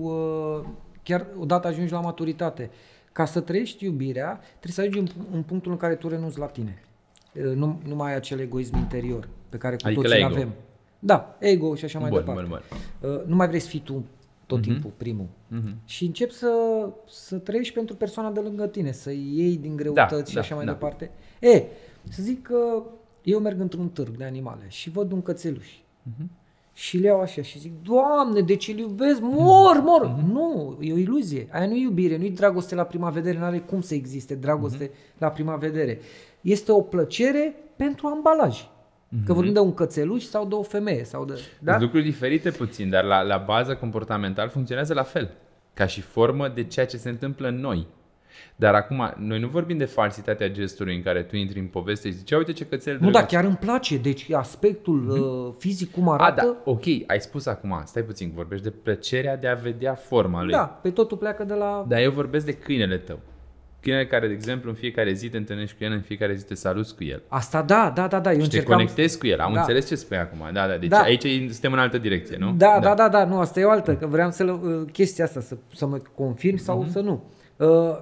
chiar odată ajungi la maturitate. Ca să trăiești iubirea, trebuie să ajungi în, în punctul în care tu renunți la tine. Nu, nu mai ai acel egoism interior pe care cu adică toții avem. Da, ego și așa mai bun, departe. Bun, bun. Nu mai vrei să fii tu tot uh-huh. timpul primul. Uh-huh. Și începi să, să trăiești pentru persoana de lângă tine, să iei din greutăți da, și da, așa mai da. departe. E, să zic că eu merg într-un târg de animale și văd un cățeluș. Uh-huh. Și le iau așa și zic, Doamne, deci îl iubesc, mor, mor. Uh-huh. Nu, e o iluzie. Aia nu e iubire, nu e dragoste la prima vedere, nu are cum să existe dragoste uh-huh. la prima vedere. Este o plăcere pentru ambalaj. Mm-hmm. Că vorbim de un cățeluș sau de o femeie. Sau de, da? Lucruri diferite puțin, dar la, la bază comportamental funcționează la fel. Ca și formă de ceea ce se întâmplă în noi. Dar acum, noi nu vorbim de falsitatea gestului în care tu intri în poveste și zici, uite ce cățel drăguț. Nu, dar chiar îmi place. Deci aspectul mm-hmm. uh, fizic cum arată. A, da, ok, ai spus acum, stai puțin, vorbești de plăcerea de a vedea forma lui. Da, pe totul pleacă de la... Dar eu vorbesc de câinele tău. Câinele care, de exemplu, în fiecare zi te întâlnești cu el, în fiecare zi te saluți cu el. Asta da, da, da, da. Eu și încercam... te conectezi cu el. Am da. înțeles ce spui acum. Da, da. Deci da. aici suntem în altă direcție, nu? Da, da, da, da, da. Nu, asta e o altă. Că vreau să chestia asta, să, să mă confirm sau uh-huh. să nu. Uh,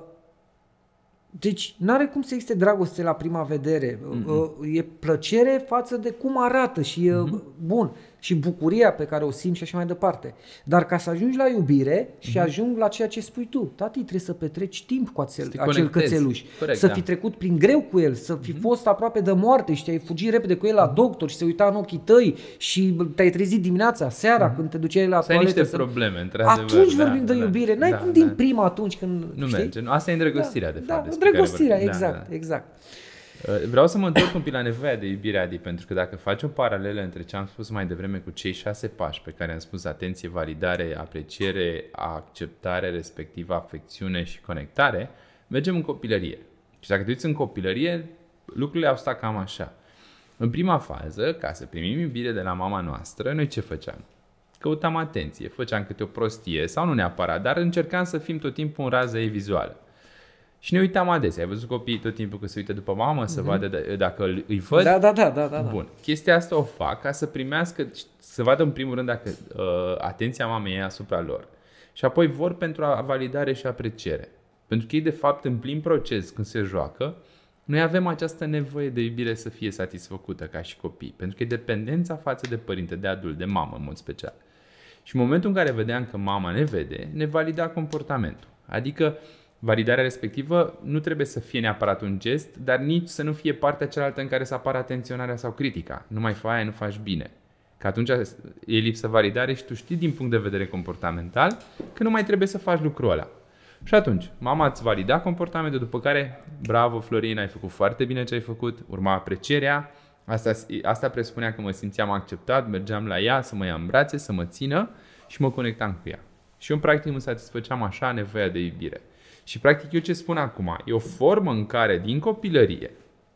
Deci n-are cum să existe dragoste la prima vedere. Mm-hmm. E plăcere față de cum arată și e mm-hmm. bun. Și bucuria pe care o simți și așa mai departe. Dar ca să ajungi la iubire mm-hmm. și ajung la ceea ce spui tu, tati, trebuie să petreci timp cu acel, acel cățeluș. Corect, să da. fi trecut prin greu cu el, să fi mm-hmm. fost aproape de moarte și te-ai fugit repede cu el la doctor și se uita în ochii tăi și te-ai trezit dimineața, seara, mm-hmm. când te duceai la toaletă. Să ai niște probleme, într-adevăr. Atunci da, vorbim da, de iubire. N-ai da, cum din da. prima atunci când... Nu știi? merge. Asta e îndrăgostirea, da, de fapt. Da, îndrăgostirea, exact, da, da. exact. Vreau să mă întorc un pic la nevoia de iubire, Adi, pentru că dacă faci o paralelă între ce am spus mai devreme cu cei șase pași pe care am spus, atenție, validare, apreciere, acceptare, respectiv afecțiune și conectare, mergem în copilărie. Și dacă te uiți în copilărie, lucrurile au stat cam așa. În prima fază, ca să primim iubire de la mama noastră, noi ce făceam? Căutam atenție, făceam câte o prostie sau nu neapărat, dar încercam să fim tot timpul în rază ei vizuală. Și ne uitam adesea. Ai văzut copiii tot timpul că se uită după mamă, să mm-hmm. vadă d- dacă îi văd? Da, da, da, da, da. Bun. Chestia asta o fac ca să primească, să vadă în primul rând dacă uh, atenția mamei e asupra lor. Și apoi vor pentru a validare și apreciere. Pentru că ei, de fapt, în plin proces, când se joacă, noi avem această nevoie de iubire să fie satisfăcută ca și copii. Pentru că e dependența față de părinte, de adult, de mamă în mod special. Și în momentul în care vedeam că mama ne vede, ne valida comportamentul. Adică validarea respectivă nu trebuie să fie neapărat un gest, dar nici să nu fie partea cealaltă în care să apară atenționarea sau critica. Nu mai faci aia, nu faci bine. Că atunci e lipsă validare și tu știi din punct de vedere comportamental că nu mai trebuie să faci lucrul ăla. Și atunci, mama îți valida comportamentul, după care, bravo Florin, ai făcut foarte bine ce ai făcut, urma aprecierea. Asta, asta presupunea că mă simțeam acceptat, mergeam la ea să mă ia în brațe, să mă țină și mă conectam cu ea. Și eu, în practic, îmi satisfăceam așa nevoia de iubire. Și practic eu ce spun acum, e o formă în care din copilărie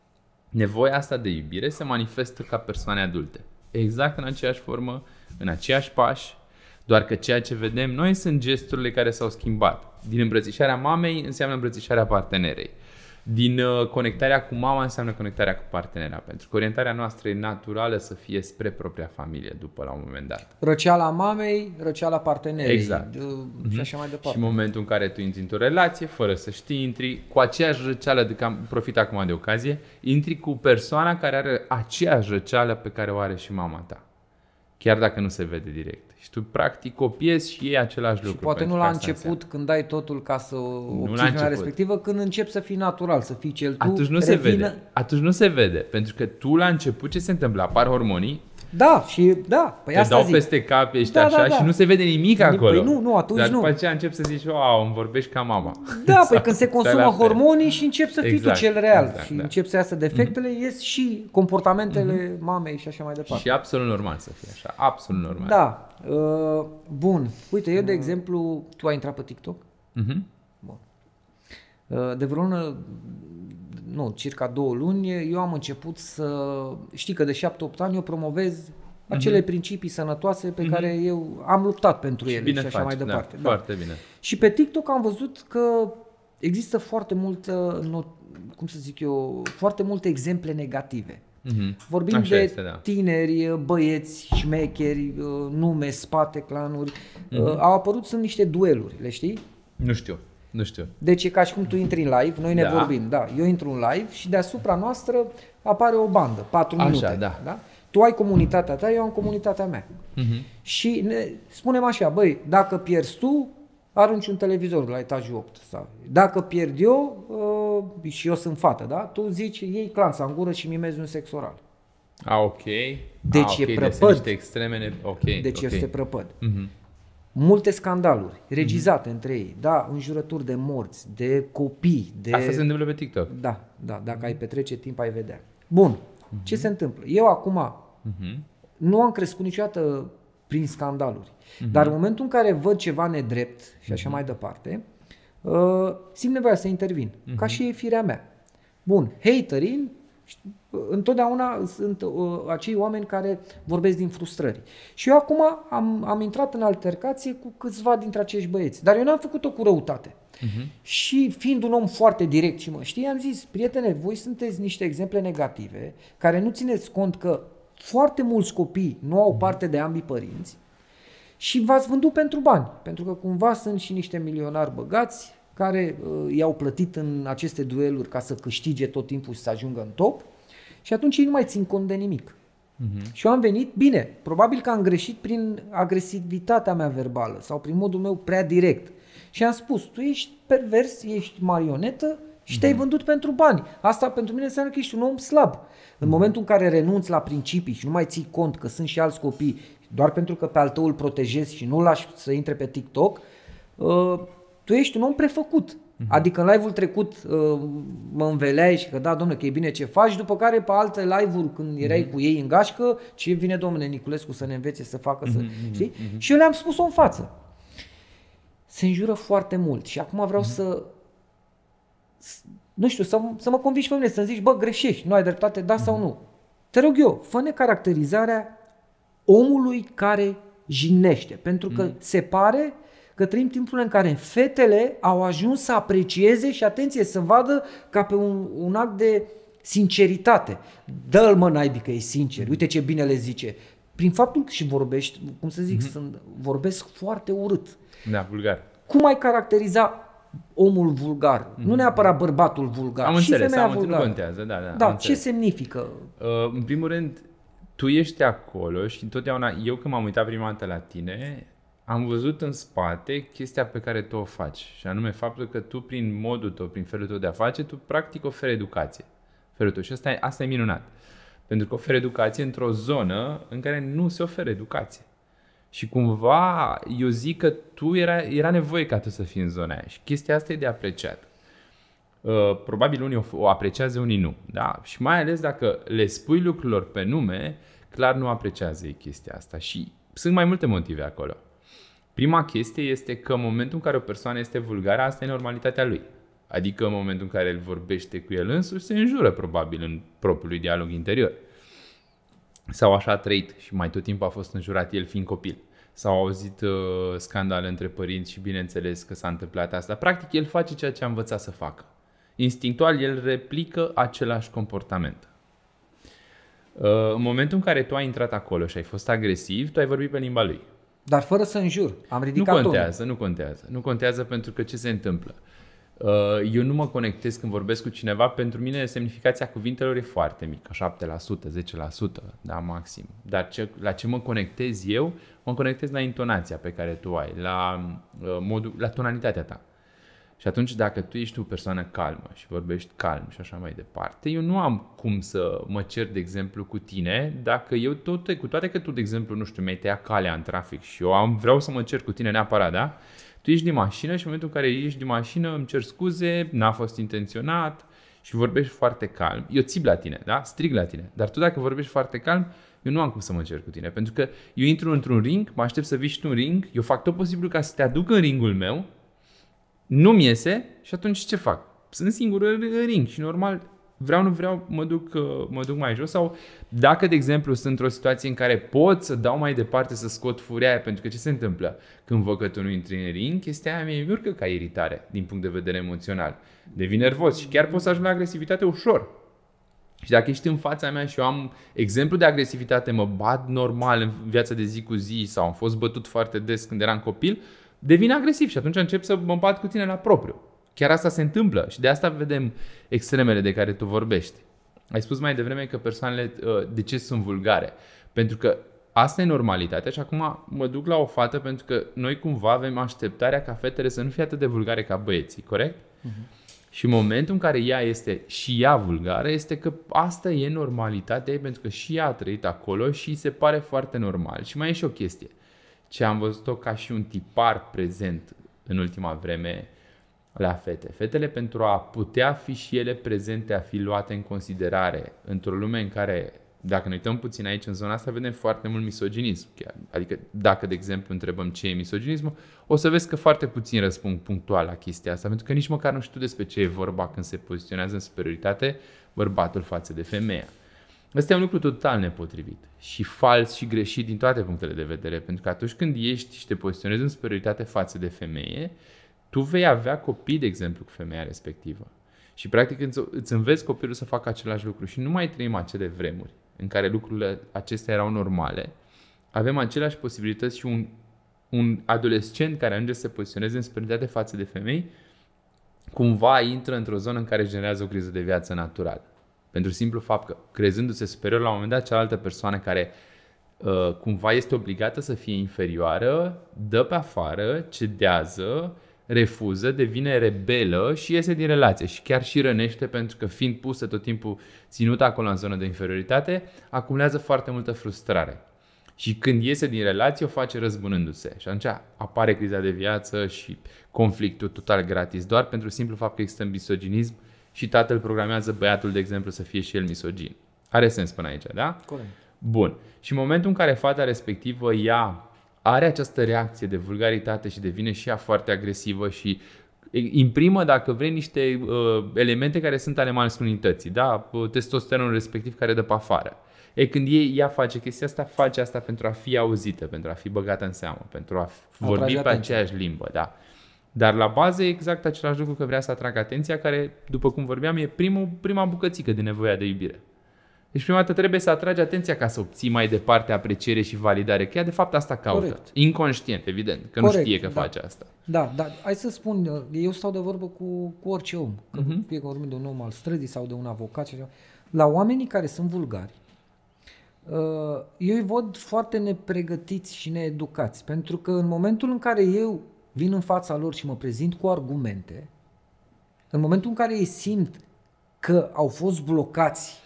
nevoia asta de iubire se manifestă ca persoane adulte. Exact în aceeași formă, în aceiași pași, doar că ceea ce vedem noi sunt gesturile care s-au schimbat. Din îmbrățișarea mamei înseamnă îmbrățișarea partenerei. Din uh, conectarea cu mama înseamnă conectarea cu partenera, pentru că orientarea noastră e naturală să fie spre propria familie după la un moment dat. Răceala mamei, răceala partenerei. Exact. De, și așa mai departe. Și în momentul în care tu intri într-o relație, fără să știi, intri cu aceeași răceală, de că profit acum de ocazie, intri cu persoana care are aceeași răceală pe care o are și mama ta. Chiar dacă nu se vede direct. Și tu practic copiezi și iei același lucru. Și poate nu la început când dai totul ca să obții la respectivă, când începi să fii natural, să fii cel tu. Atunci nu revină... se vede. Atunci nu se vede. Pentru că tu la început ce se întâmplă? Apar hormonii, Da, și da, păi te asta dau zic. peste cap, ești Da, așa da, da. și nu se vede nimic Păi acolo. nu, nu, atunci Dar nu. după aceea încep să zici, wow, îmi vorbești ca mama. Da, păi când se Stai consumă la fel. hormonii și încep să fii Exact, tu cel real exact, și da. încep să iasă defectele, mm-hmm. ies și comportamentele mm-hmm. mamei și așa mai departe. Și e absolut normal să fie așa, absolut normal. Da, uh, bun. Uite, eu de exemplu, tu ai intrat pe TikTok? Uh-huh. Bun. Uh, de vreo lună, nu, circa două luni, eu am început să, știi că de șapte opt ani eu promovez acele uh-huh. principii sănătoase pe uh-huh. care eu am luptat pentru ele și, și așa faci, mai departe. Da, da. Foarte bine. Și pe TikTok am văzut că există foarte multă, cum să zic eu, foarte multe exemple negative. Mm-hmm. Vorbim Așa de este, da. tineri, băieți, șmecheri, nume, spate, clanuri. Mm-hmm. Au apărut, sunt niște dueluri, le știi? Nu știu, nu știu. Deci e ca și cum tu intri în live, noi ne Da. vorbim, da, eu intru în live și deasupra noastră apare o bandă, patru Așa, minute. da. Da? Tu ai comunitatea ta, eu am comunitatea mea. Mm-hmm. Și ne spunem așa, băi, dacă pierzi tu, arunci un televizor la etajul opt. Sau, dacă pierd eu, uh, și eu sunt fată, da? Tu zici, iei clanța în gură și mimezi un sex oral. A, ok. Deci A, e okay. prăpăd. Deci niște extremene, ok. Deci okay. este prăpăd. Mm-hmm. Multe scandaluri regizate mm-hmm. între ei, da, înjurături de morți, de copii, de... Asta se întâmplă pe TikTok. Da, da, dacă ai petrece timp ai vedea. Bun, mm-hmm. ce se întâmplă? Eu acum Mm-hmm. nu am crescut niciodată prin scandaluri, Mm-hmm. dar în momentul în care văd ceva nedrept și așa mm-hmm. mai departe, uh, simt nevoia să intervin, mm-hmm. ca și e firea mea. Bun, haterii întotdeauna sunt uh, acei oameni care vorbesc din frustrări. Și eu acum am, am intrat în altercație cu câțiva dintre acești băieți, dar eu n-am făcut-o cu răutate. Uh-huh. Și fiind un om foarte direct și mă știi, am zis, prietene, voi sunteți niște exemple negative care nu țineți cont că foarte mulți copii nu au parte de ambii părinți și v-ați vândut pentru bani, pentru că cumva sunt și niște milionari băgați care uh, i-au plătit în aceste dueluri ca să câștige tot timpul și să ajungă în top și atunci ei nu mai țin cont de nimic. Uh-huh. Și eu am venit, bine, probabil că am greșit prin agresivitatea mea verbală sau prin modul meu prea direct. Și am spus, tu ești pervers, ești marionetă și uh-huh. te-ai vândut pentru bani. Asta pentru mine înseamnă că ești un om slab. În uh-huh. momentul în care renunți la principii și nu mai ții cont că sunt și alți copii, doar pentru că pe al tău îl protejezi și nu-l lași să intre pe TikTok, uh, tu ești un om prefăcut. Uh-huh. Adică în live-ul trecut uh, mă înveleai și că da, domnule, că e bine ce faci, după care pe alte live-uri când erai uh-huh. cu ei în gașcă, ce vine domnule Niculescu să ne învețe să facă, uh-huh. să, știi? Uh-huh. Și eu le-am spus-o în față. Se înjură foarte mult și acum vreau uh-huh. să, nu știu, să, să mă convingi pe mine, să-mi zici, bă, greșești, nu ai dreptate, da uh-huh. sau nu. Te rog eu, fă-ne caracterizarea omului care jignește, pentru că uh-huh. se pare că trăim timpul în care fetele au ajuns să aprecieze și, atenție, să vadă ca pe un, un act de sinceritate. Dă-l mă naibii că e sincer, uite ce bine le zice. Prin faptul că și vorbești, cum să zic, mm-hmm. sunt, vorbesc foarte urât. Da, vulgar. Cum ai caracteriza omul vulgar? Mm-hmm. Nu neapărat bărbatul vulgar, am și înțeles, femeia am vulgară. Nu contează, da, da. Da, ce semnifică? Uh, în primul rând, tu ești acolo și întotdeauna, eu când m-am uitat prima dată la tine, am văzut în spate chestia pe care tu o faci, și anume faptul că tu, prin modul tău, prin felul tău de a face, tu practic oferi educație. Felul tău. Și asta e, asta e minunat. Pentru că oferi educație într-o zonă în care nu se oferă educație. Și cumva, eu zic că tu era, era nevoie ca tu să fii în zona aia. Și chestia asta e de apreciat. Uh, probabil unii o, o apreciază, unii nu. Da? Și mai ales dacă le spui lucrurilor pe nume, clar nu apreciază ei chestia asta. Și sunt mai multe motive acolo. Prima chestie este că în momentul în care o persoană este vulgară, asta e normalitatea lui. Adică în momentul în care el vorbește cu el însuși, se înjură probabil în propriul lui dialog interior. Sau așa a trăit și mai tot timpul a fost înjurat el fiind copil. S-au auzit uh, scandale între părinți și bineînțeles că s-a întâmplat asta. Practic el face ceea ce a învățat să facă. Instinctual el replică același comportament. Uh, în momentul în care tu ai intrat acolo și ai fost agresiv, tu ai vorbit pe limba lui. Dar fără să înjur. Am ridicat Nu contează, tonul. nu contează. Nu contează pentru că ce se întâmplă? Eu nu mă conectez când vorbesc cu cineva. Pentru mine semnificația cuvintelor e foarte mică, șapte la sută, zece la sută, da, maxim. Dar ce, la ce mă conectez eu? Mă conectez la intonația pe care tu ai, la, modul, la tonalitatea ta. Și atunci dacă tu ești o persoană calmă și vorbești calm și așa mai departe, eu nu am cum să mă cer, de exemplu, cu tine dacă eu tot, cu toate că tu, de exemplu, nu știu, mi-ai tăiat calea în trafic și eu am, vreau să mă cer cu tine neapărat, da? Tu ești din mașină și în momentul în care ești din mașină îmi cer scuze, n-a fost intenționat și vorbești foarte calm. Eu țip la tine, da? Strig la tine. Dar tu dacă vorbești foarte calm, eu nu am cum să mă cer cu tine. Pentru că eu intru într-un ring, mă aștept să vii și tu în ring, eu fac tot posibil ca să te aduc în ringul meu, nu-mi iese și atunci ce fac? Sunt singur în ring și normal, vreau, nu vreau, mă duc, mă duc mai jos. Sau dacă, de exemplu, sunt într-o situație în care pot să dau mai departe, să scot furia aia, pentru că ce se întâmplă? Când văd că tu nu intri în ring, chestia aia mi-e urcă ca iritare din punct de vedere emoțional. Devin nervos și chiar pot să ajung la agresivitate ușor. Și dacă ești în fața mea și eu am exemplu de agresivitate, mă bat normal în viața de zi cu zi sau am fost bătut foarte des când eram copil, devin agresiv și atunci încep să mă bat cu tine la propriu. Chiar asta se întâmplă și de asta vedem extremele de care tu vorbești. Ai spus mai devreme că persoanele de ce sunt vulgare? Pentru că asta e normalitatea și acum mă duc la o fată pentru că noi cumva avem așteptarea ca fetele să nu fie atât de vulgare ca băieții, corect? Uh-huh. Și în momentul în care ea este și ea vulgară, este că asta e normalitatea ei pentru că și ea a trăit acolo și se pare foarte normal. Și mai e și o chestie. Ce am văzut-o ca și un tipar prezent în ultima vreme la fete. Fetele, pentru a putea fi și ele prezente, a fi luate în considerare într-o lume în care, dacă ne uităm puțin aici în zona asta, vedem foarte mult misoginism. Adică dacă, de exemplu, întrebăm ce e misoginismul, o să vezi că foarte puțin răspund punctual la chestia asta, pentru că nici măcar nu știu despre ce e vorba când se poziționează în superioritate bărbatul față de femeia. Ăsta e un lucru total nepotrivit și fals și greșit din toate punctele de vedere, pentru că atunci când ești și te poziționezi în superioritate față de femeie, tu vei avea copii, de exemplu, cu femeia respectivă. Și practic îți înveți copilul să facă același lucru și nu mai trăim acele vremuri în care lucrurile acestea erau normale. Avem aceleași posibilități și un, un adolescent care ajunge să se poziționeze în superioritate față de femei, cumva intră într-o zonă în care generează o criză de viață naturală. Pentru simplu fapt că, crezându-se superior, la un moment dat, cealaltă persoană care uh, cumva este obligată să fie inferioară, dă pe afară, cedează, refuză, devine rebelă și iese din relație și chiar și rănește pentru că, fiind pusă tot timpul ținută acolo în zonă de inferioritate, acumulează foarte multă frustrare. Și când iese din relație, o face răzbunându-se. Și atunci apare criza de viață și conflictul total gratis, doar pentru simplu fapt că există misoginism și tatăl programează băiatul, de exemplu, să fie și el misogin. Are sens până aici, da? Corect. Bun. Și în momentul în care fata respectivă ea are această reacție de vulgaritate și devine și ea foarte agresivă și imprimă, dacă vrei, niște uh, elemente care sunt ale masculinității, da? Testosteronul respectiv care dă pe afară. E, când ei, ea face chestia asta, face asta pentru a fi auzită, pentru a fi băgată în seamă, pentru a vorbi Atrage pe atenția. aceeași limbă, da. Dar la bază e exact același lucru, că vrea să atragă atenția, care, după cum vorbeam, e primul, prima bucățică din nevoia de iubire. Deci prima dată trebuie să atragi atenția ca să obții mai departe apreciere și validare, că ea de fapt asta caută. Corect. Inconștient, evident, că Corect, nu știe că da. face asta. Da, dar hai să spun, eu stau de vorbă cu, cu orice om, că uh-huh. fie că vorbim de un om al străzii sau de un avocat, la oamenii care sunt vulgari, eu îi văd foarte nepregătiți și needucați, pentru că în momentul în care eu vin în fața lor și mă prezint cu argumente, în momentul în care ei simt că au fost blocați,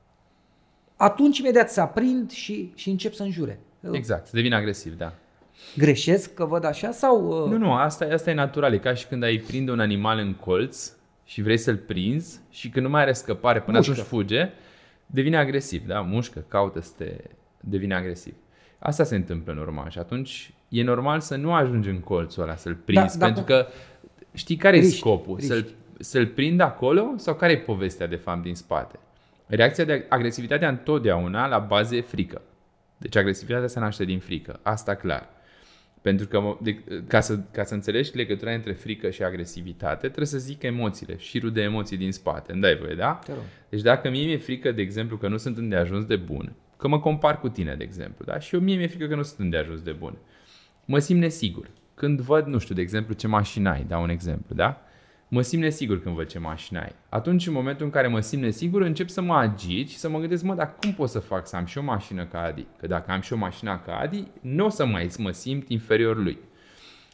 atunci imediat se aprind și, și încep să înjure. Exact, să devină agresiv, da. Greșesc că văd așa sau... Nu, nu, asta, asta e natural. E ca și când ai prinde un animal în colț și vrei să-l prinzi și când nu mai are scăpare până mușcă. Atunci fuge, devine agresiv, da? Mușcă, caută să te... devine agresiv. Asta se întâmplă normal și atunci e normal să nu ajungi în colțul ăla, să-l prinzi, da, pentru că știi care e scopul? Să-l, să-l prind acolo sau care e povestea de fapt din spate? Reacția de agresivitate întotdeauna la bază e frică. Deci agresivitatea se naște din frică, asta clar. Pentru că de, ca, să, ca să înțelegi legătura între frică și agresivitate, trebuie să zic emoțiile, șirul de emoții din spate. Îmi dai voie, da? Deci dacă mie mi-e frică, de exemplu, că nu sunt îndeajuns de bun, că mă compar cu tine, de exemplu, da? Și eu mie mi-e frică că nu sunt îndeajuns de bun. Mă simt nesigur. Când văd, nu știu, de exemplu, ce mașină ai, dau un exemplu, da? Mă simt nesigur când văd ce mașină ai. Atunci, în momentul în care mă simt nesigur, încep să mă agit și să mă gândesc, mă, dar cum pot să fac să am și o mașină ca Adi? Că dacă am și o mașină ca Adi, nu o să mai mă simt inferior lui.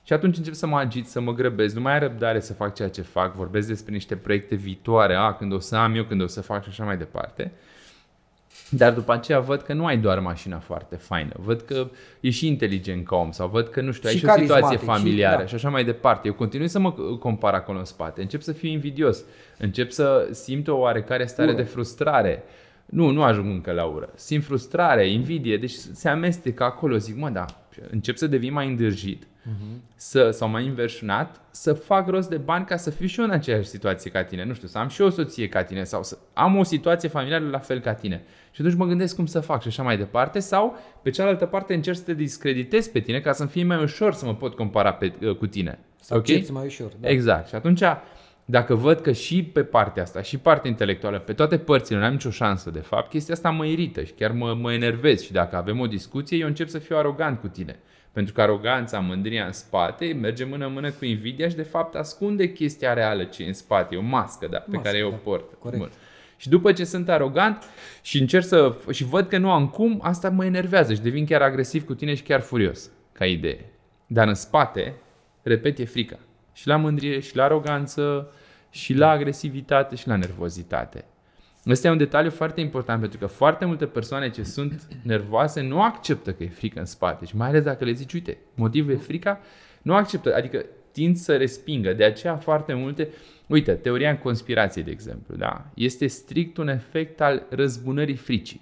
Și atunci încep să mă agit, să mă grăbesc, nu mai am răbdare să fac ceea ce fac, vorbesc despre niște proiecte viitoare, a, când o să am eu, când o să fac și așa mai departe. Dar după aceea văd că nu ai doar mașina foarte faină, văd că e și inteligent ca om sau văd că, nu știu, ai și, și o situație familiară și, da. și așa mai departe. Eu continui să mă compar acolo în spate, încep să fiu invidios, încep să simt o oarecare stare ură. de frustrare. Nu, nu ajung încă la ură. Simt frustrare, invidie, deci se amestecă acolo. Zic, mă, da, încep să devin mai îndârjit uh-huh. să, sau mai inversionat, să fac rost de bani ca să fiu și eu în aceeași situație ca tine. Nu știu, să am și eu o soție ca tine sau să am o situație familiară la fel ca tine. Și atunci mă gândesc cum să fac și așa mai departe. Sau, pe cealaltă parte, încerc să te discreditez pe tine ca să-mi fie mai ușor să mă pot compara pe, cu tine. Să okay? mai ușor. Da. Exact. Și atunci, dacă văd că și pe partea asta, și partea intelectuală, pe toate părțile nu am nicio șansă, de fapt, chestia asta mă irită și chiar mă, mă enervez. Și dacă avem o discuție, eu încep să fiu arogant cu tine. Pentru că aroganța, mândria în spate merge mână-mână cu invidia și de fapt ascunde chestia reală ce e în spate. E o mască, da, pe mască, care eu o port. Corect. Bun. Și după ce sunt arogant și încerc să și văd că nu am cum, asta mă enervează și devin chiar agresiv cu tine și chiar furios ca idee. Dar în spate, repet, e frica. Și la mândrie, și la aroganță, și la agresivitate, și la nervozitate. Ăsta e un detaliu foarte important, pentru că foarte multe persoane ce sunt nervoase nu acceptă că e frică în spate. Și mai ales dacă le zici, uite, motivul e frica, nu acceptă, adică tind să respingă. De aceea foarte multe, uite, teoria în conspirație, de exemplu, da? Este strict un efect al răzbunării fricii.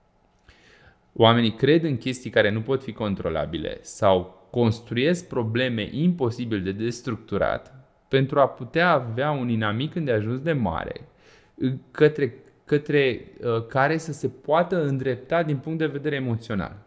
Oamenii cred în chestii care nu pot fi controlabile sau construiesc probleme imposibil de destructurat pentru a putea avea un inamic îndeajuns de mare către, către uh, care să se poată îndrepta din punct de vedere emoțional.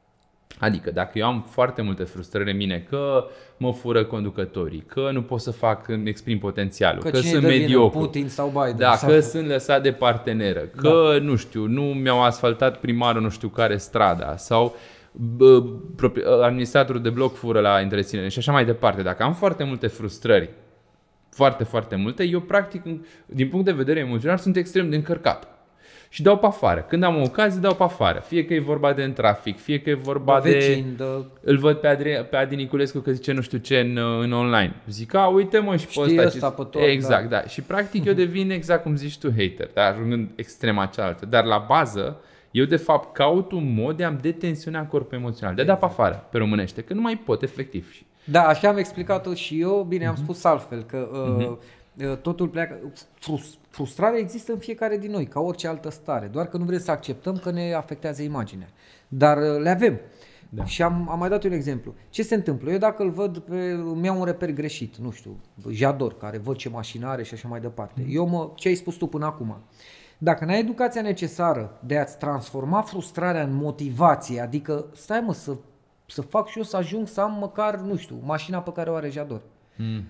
Adică dacă eu am foarte multe frustrări în mine că mă fură conducătorii, că nu pot să fac, exprim potențialul, că, că sunt mediocru, Putin sau Biden, da, sau... că sunt lăsat de parteneră, că da. nu știu, nu mi-au asfaltat primarul nu știu care strada sau bă, administratorul de bloc fură la întreținere și așa mai departe. Dacă am foarte multe frustrări, foarte, foarte multe, eu practic, din punct de vedere emoțional, sunt extrem de încărcat. Și dau pe afară. Când am o ocazie, dau pe afară. Fie că e vorba de în trafic, fie că e vorba de... Vecin, de... Îl văd pe, Adri... pe Adi Niculescu că zice nu știu ce în, în online. Zic, a, uite mă și pe ăsta. ăsta pe tot, exact, da. da. Și practic eu devin exact cum zici tu, hater, da? Ajungând extrema cealaltă. Dar la bază, eu de fapt caut un mod de a-mi detensiona corpul emoțional. De a exact. da pe afară, pe românește, că nu mai pot, efectiv. Da, așa am explicat-o și eu. Bine, am uh-huh. spus altfel, că... Uh, uh-huh. Totul pleacă, frustrarea există în fiecare din noi, ca orice altă stare, doar că nu vrem să acceptăm că ne afectează imaginea. Dar le avem. Da. Și am, am mai dat un exemplu. Ce se întâmplă? Eu dacă îl văd, pe, îmi iau un reper greșit, nu știu, Jador, care văd ce mașină are și așa mai departe. Eu mă, ce ai spus tu până acum? Dacă n-ai educația necesară de a-ți transforma frustrarea în motivație, adică stai mă să, să fac și eu să ajung să am măcar, nu știu, mașina pe care o are Jador. Mm.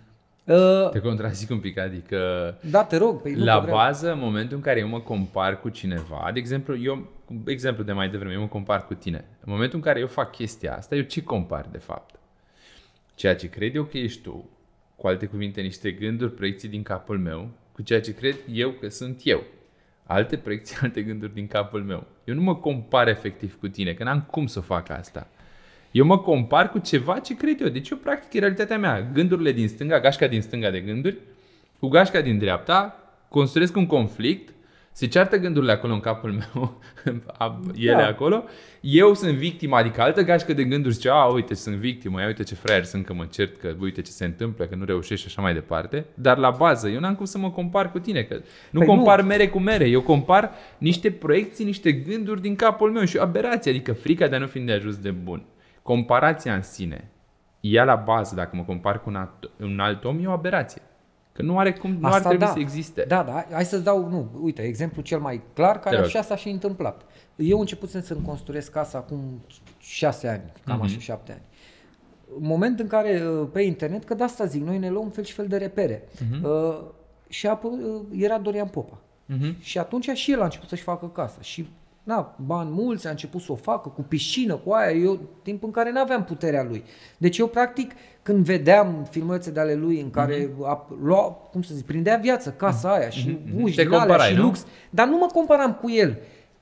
Te contrazic un pic, adică da, te rog, păi la bază, în momentul în care eu mă compar cu cineva, de exemplu, eu, exemplu de mai devreme, eu mă compar cu tine. În momentul în care eu fac chestia asta, eu ce compar de fapt? Ceea ce cred eu că ești tu, cu alte cuvinte, niște gânduri, proiecții din capul meu, cu ceea ce cred eu că sunt eu. Alte proiecții, alte gânduri din capul meu. Eu nu mă compar efectiv cu tine, că n-am cum să fac asta. Eu mă compar cu ceva ce cred eu. Deci eu practic e realitatea mea. Gândurile din stânga, gașca din stânga de gânduri, cu gașca din dreapta, construiesc un conflict, se ceartă gândurile acolo în capul meu, ele da. acolo, eu sunt victima, adică altă gașcă de gânduri zice, a, uite, sunt victimă, ia uite ce fraier sunt că mă cert, că uite ce se întâmplă, că nu reușești și așa mai departe. Dar la bază, eu n-am cum să mă compar cu tine, că nu păi compar nu. mere cu mere, eu compar niște proiecții, niște gânduri din capul meu și o aberație, adică frica de a nu fi îndeajuns de bun. Comparația în sine, ea la bază, dacă mă compar cu un alt, un alt om, e o aberație. Că nu are cum, nu Asta ar trebui da. să existe. Da, da, hai să-ți dau, nu, uite, exemplu cel mai clar, care așa s-a și întâmplat. Eu început să-mi construiesc casa acum șase ani, cam uh-huh. așa, șapte ani. Moment în care pe internet, că de asta zic, noi ne luăm un fel și fel de repere. Uh-huh. Uh, și apoi era Dorian Popa. Uh-huh. Și atunci și el a început să-și facă casa. Și na, bani mulți, a început să o facă cu piscină, cu aia, eu, timp în care n-aveam puterea lui. Deci eu, practic, când vedeam filmulețe de ale lui în care mm-hmm. a lua, cum să zic, prindea viață casa aia și mm-hmm. uși din alea și lux, dar nu mă comparam cu el.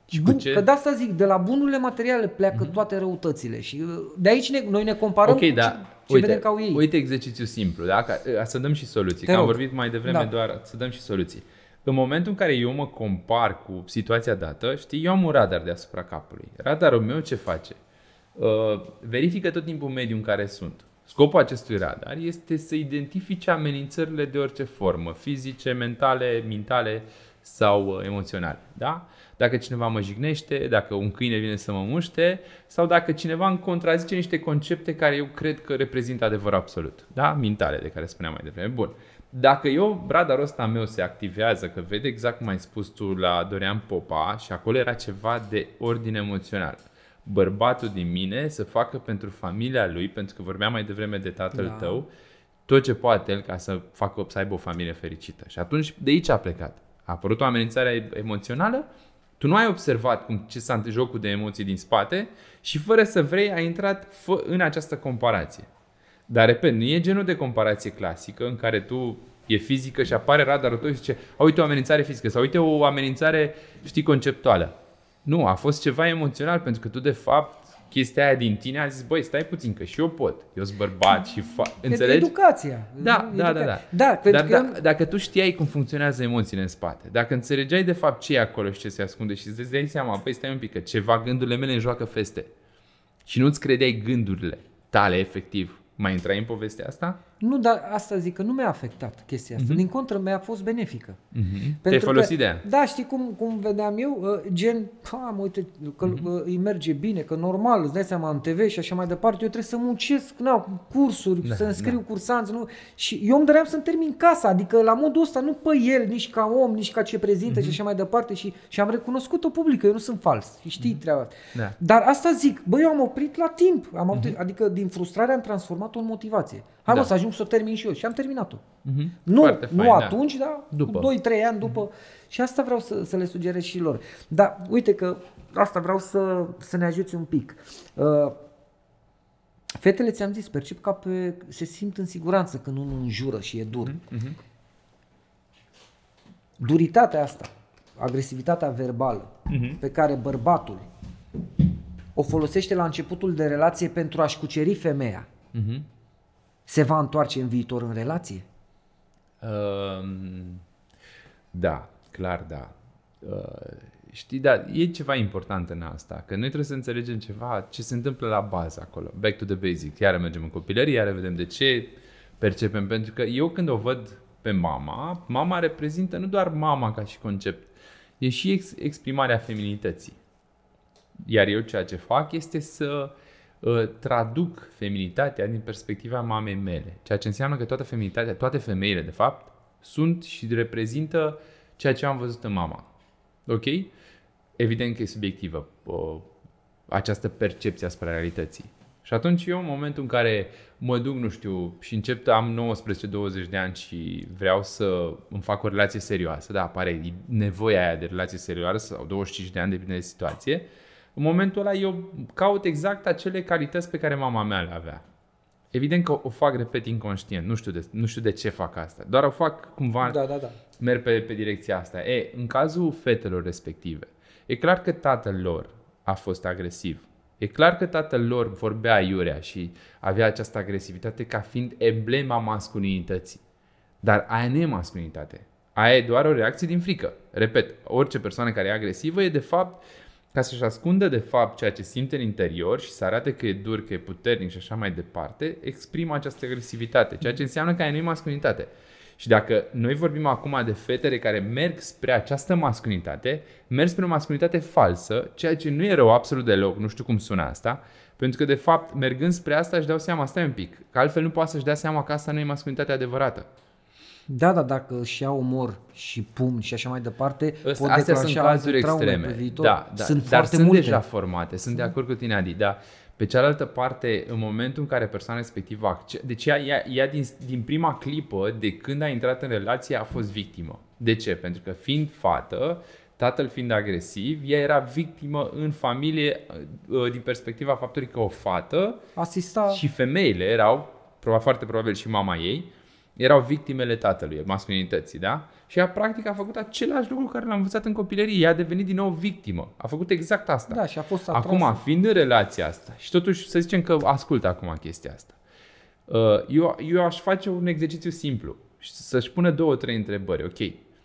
Și Bun, cu ce? Că de asta zic, de la bunurile materiale pleacă mm-hmm. toate răutățile și de aici ne, noi ne comparăm okay, cu da. ce, ce uite, vedem ca au ei. Uite exercițiul simplu, da? Ca, să dăm și soluții, că am vorbit mai devreme da. doar să dăm și soluții. În momentul în care eu mă compar cu situația dată, știi, eu am un radar deasupra capului. Radarul meu ce face? Uh, verifică tot timpul mediul în care sunt. Scopul acestui radar este să identifice amenințările de orice formă, fizice, mentale, mentale sau uh, emoționale. Da? Dacă cineva mă jignește, dacă un câine vine să mă muște sau dacă cineva îmi contrazice niște concepte care eu cred că reprezintă adevăr absolut. Da? Mentale, de care spuneam mai devreme. Bun. Dacă eu, radarul ăsta meu se activează, că vede exact cum ai spus tu la Dorian Popa și acolo era ceva de ordine emoțional. Bărbatul din mine să facă pentru familia lui, pentru că vorbeam mai devreme de tatăl da. tău, tot ce poate el ca să facă, să aibă o familie fericită. Și atunci de aici a plecat. A apărut o amenințare emoțională, tu nu ai observat cum, ce s-a jocul de emoții din spate și fără să vrei ai intrat în această comparație. Dar, repet, nu e genul de comparație clasică în care tu e fizică și apare radarul tău și zice, a, uite o amenințare fizică sau uite o amenințare, știi, conceptuală. Nu, a fost ceva emoțional pentru că tu, de fapt, chestia aia din tine a zis, băi, stai puțin că și eu pot. Eu sunt bărbat și fa- înțelegi? Educația. Da, da, da, da. da Dar că da, eu... dacă tu știai cum funcționează emoțiile în spate, dacă înțelegeai de fapt ce e acolo și ce se ascunde și îți dai seama, băi, stai un pic, că ceva gândurile mele îmi joacă feste și nu-ți credeai gândurile tale, efectiv, mai intrai în povestea asta? Nu, dar asta zic că nu mi-a afectat chestia asta. Mm-hmm. Din contră, mi-a fost benefică. Mm-hmm. Te-ai folosit de ea? Da, știi cum, cum vedeam eu? Gen, am uite, că mm-hmm. îi merge bine, că normal, îți dai seama în T V și așa mai departe, eu trebuie să muncesc, na, cursuri, da, să înscriu da. cursanți, nu? Și eu îmi doream să-mi termin casa, adică la modul ăsta, nu pe el, nici ca om, nici ca ce prezintă mm-hmm. și așa mai departe și, și am recunoscut-o publică, eu nu sunt fals, și știi mm-hmm. treaba asta. Da. Dar asta zic, băi, eu am oprit la timp, am oprit, mm-hmm. adică din frustrare am transformat-o în motivație. Hai da. mă, să ajung să o termin și eu. Și am terminat-o. Mm-hmm. Nu, Foarte nu fain, atunci, da. dar după. doi trei ani după. Mm-hmm. Și asta vreau să, să le sugerez și lor. Dar uite că asta vreau să, să ne ajuți un pic. Uh, fetele, ți-am zis, percep ca pe... se simt în siguranță când unul înjură și e dur. Mm-hmm. Duritatea asta, agresivitatea verbală, mm-hmm. pe care bărbatul o folosește la începutul de relație pentru a-și cuceri femeia, mm-hmm. se va întoarce în viitor în relație? Uh, da, clar da. Uh, știi, da, e ceva important în asta, că noi trebuie să înțelegem ceva, ce se întâmplă la bază acolo. Back to the basics. Iar mergem în copilărie, iar vedem de ce percepem. Pentru că eu când o văd pe mama, mama reprezintă nu doar mama ca și concept, e și ex- exprimarea feminității. Iar eu ceea ce fac este să traduc feminitatea din perspectiva mamei mele. Ceea ce înseamnă că toată feminitatea, toate femeile, de fapt, sunt și reprezintă ceea ce am văzut în mama. Ok? Evident că e subiectivă o, această percepție asupra realității. Și atunci eu, în momentul în care mă duc, nu știu, și încep, am nouăsprezece douăzeci de ani și vreau să îmi fac o relație serioasă, da, apare nevoia aia de relație serioasă, sau douăzeci și cinci de ani, depinde de situație, în momentul ăla eu caut exact acele calități pe care mama mea le avea. Evident că o fac, repet, inconștient. Nu știu de, nu știu de ce fac asta. Doar o fac cumva, da, da, da. merg pe, pe direcția asta. E, în cazul fetelor respective, e clar că tatăl lor a fost agresiv. E clar că tatăl lor vorbea iurea și avea această agresivitate ca fiind emblema masculinității. Dar aia nu e masculinitate. Aia e doar o reacție din frică. Repet, orice persoană care e agresivă e de fapt ca să-și ascundă de fapt ceea ce simte în interior și să arate că e dur, că e puternic și așa mai departe, exprimă această agresivitate, ceea ce înseamnă că aia nu e masculinitate. Și dacă noi vorbim acum de fetele care merg spre această masculinitate, merg spre o masculinitate falsă, ceea ce nu e rău absolut deloc, nu știu cum sună asta, pentru că de fapt mergând spre asta își dau seama, stai un pic, că altfel nu poate să-și dea seama că asta nu e masculinitatea adevărată. Da, da, dacă își ia omor și pumni și așa mai departe, Asta, astea sunt cazuri extreme, viitor. Da, da, sunt dar sunt multe. deja formate, sunt de acord cu tine, Adi, da. Pe cealaltă parte, în momentul în care persoana respectivă acceptă, deci ea, ea, ea din, din prima clipă, de când a intrat în relație, a fost victimă. De ce? Pentru că fiind fată, tatăl fiind agresiv, ea era victimă în familie din perspectiva faptului că o fată asista și femeile erau, probabil, foarte probabil și mama ei, erau victimele tatălui, masculinității, da? Și ea practic a făcut același lucru care l-a învățat în copilărie. Ea a devenit din nou victimă. A făcut exact asta. Da, și a fost atrasă. Acum, fiind în relația asta, și totuși să zicem că ascultă acum chestia asta, eu, eu aș face un exercițiu simplu. Să-și pună două, trei întrebări. Ok.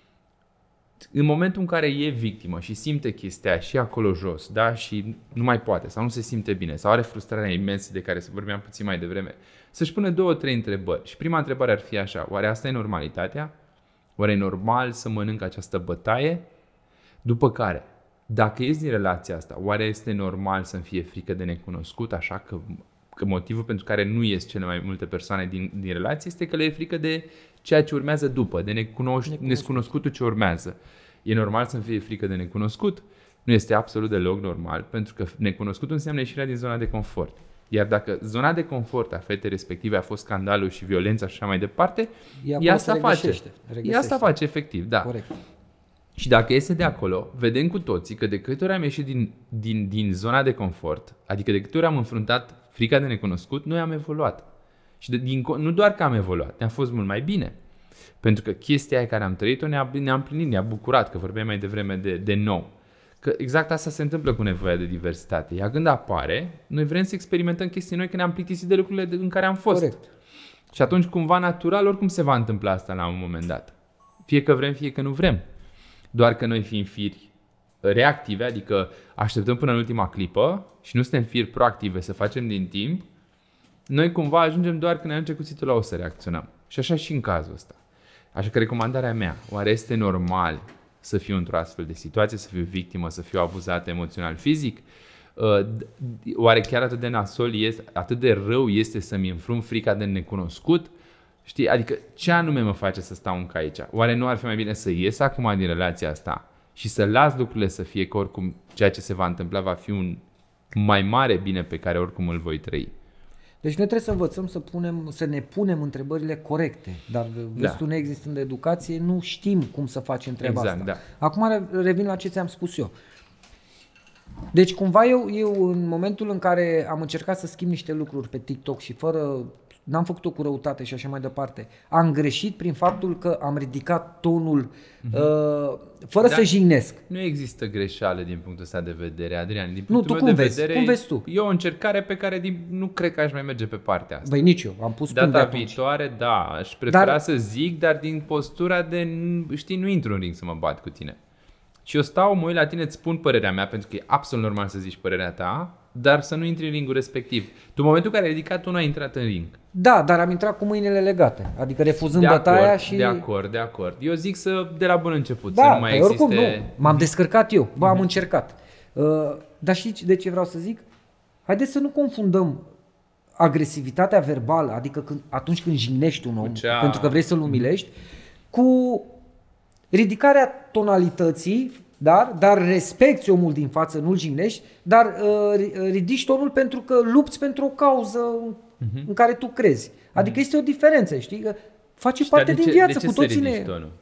În momentul în care e victimă și simte chestia și acolo jos, da? Și nu mai poate sau nu se simte bine sau are frustrarea imensă de care se vorbeam puțin mai devreme, să-și pună două, trei întrebări. Și prima întrebare ar fi așa: oare asta e normalitatea? Oare e normal să mănânc această bătaie? După care, dacă ești din relația asta, oare este normal să-mi fie frică de necunoscut? Așa că, că motivul pentru care nu ies cele mai multe persoane din, din relație este că le e frică de ceea ce urmează după, de necunosc- nescunoscutul ce urmează. E normal să-mi fie frică de necunoscut? Nu este absolut deloc normal, pentru că necunoscutul înseamnă ieșirea din zona de confort. Iar dacă zona de confort a fetei respective a fost scandalul și violența și așa mai departe, ea, ea asta face. Ea asta face, efectiv, da. Corect. Și dacă iese de acolo, vedem cu toții că de câte ori am ieșit din, din, din zona de confort, adică de câte ori am înfruntat frica de necunoscut, noi am evoluat. Și de, din, nu doar că am evoluat, ne-a fost mult mai bine. Pentru că chestia aia care am trăit-o ne-a, ne-a împlinit, ne-a bucurat, că vorbeam mai devreme de, de nou. Că exact asta se întâmplă cu nevoia de diversitate. Ea când apare, noi vrem să experimentăm chestii noi, că ne-am plictisit de lucrurile în care am fost. Corect. Și atunci, cumva natural, oricum se va întâmpla asta la un moment dat. Fie că vrem, fie că nu vrem. Doar că noi fiind firi reactive, adică așteptăm până în ultima clipă și nu suntem firi proactive să facem din timp, noi cumva ajungem doar când ne ajunge cuțitul la o să reacționăm. Și așa și în cazul ăsta. Așa că recomandarea mea, oare este normal să fiu într-o astfel de situație, să fiu victimă, să fiu abuzată emoțional, fizic? Oare chiar atât de nasol este, atât de rău este să-mi înfrunt frica de necunoscut? Știi? Adică ce anume mă face să stau încă aici? Oare nu ar fi mai bine să ies acum din relația asta și să las lucrurile să fie, că oricum ceea ce se va întâmpla va fi un mai mare bine pe care oricum îl voi trăi? Deci noi trebuie să învățăm să, punem, să ne punem întrebările corecte, dar vezi tu, neexistând educație, nu știm cum să facem treaba exact, asta. Da. Acum revin la ce ți-am spus eu. Deci cumva eu, eu în momentul în care am încercat să schimb niște lucruri pe TikTok și fără, n-am făcut-o cu răutate și așa mai departe, am greșit prin faptul că am ridicat tonul uh-huh. uh, fără da, să jignesc. Nu există greșeală din punctul ăsta de vedere, Adrian. Din nu, tu cum de vezi? Vedere, cum vezi tu? E o încercare pe care din, nu cred că aș mai merge pe partea asta. Băi, nici eu. Am pus Data de atunci. viitoare, da, aș prefera dar, să zic, dar din postura de, știi, nu intru în ring să mă bat cu tine. Și eu stau, mă uit la tine, îți spun părerea mea, pentru că e absolut normal să zici părerea ta, dar să nu intri în ringul respectiv. Tu, în momentul în care ai ridicat, tu nu ai intrat în ring. Da, dar am intrat cu mâinile legate, adică refuzând de bătaia acord, și... De acord, de acord. Eu zic să, de la bun început, da, să nu mai existe... oricum nu, m-am descărcat eu, bă, am mm-hmm. încercat. Uh, dar știi de ce vreau să zic? Haideți să nu confundăm agresivitatea verbală, adică când, atunci când jignești un om, cea... pentru că vrei să-l umilești, cu ridicarea tonalității, dar, dar respecti omul din față, nu-l jignești, dar uh, ridici tonul pentru că lupți pentru o cauză uh-huh. în care tu crezi. Adică uh-huh. este o diferență, știi? Că face și parte din ce, viață, de ce cu toții ne... tonul?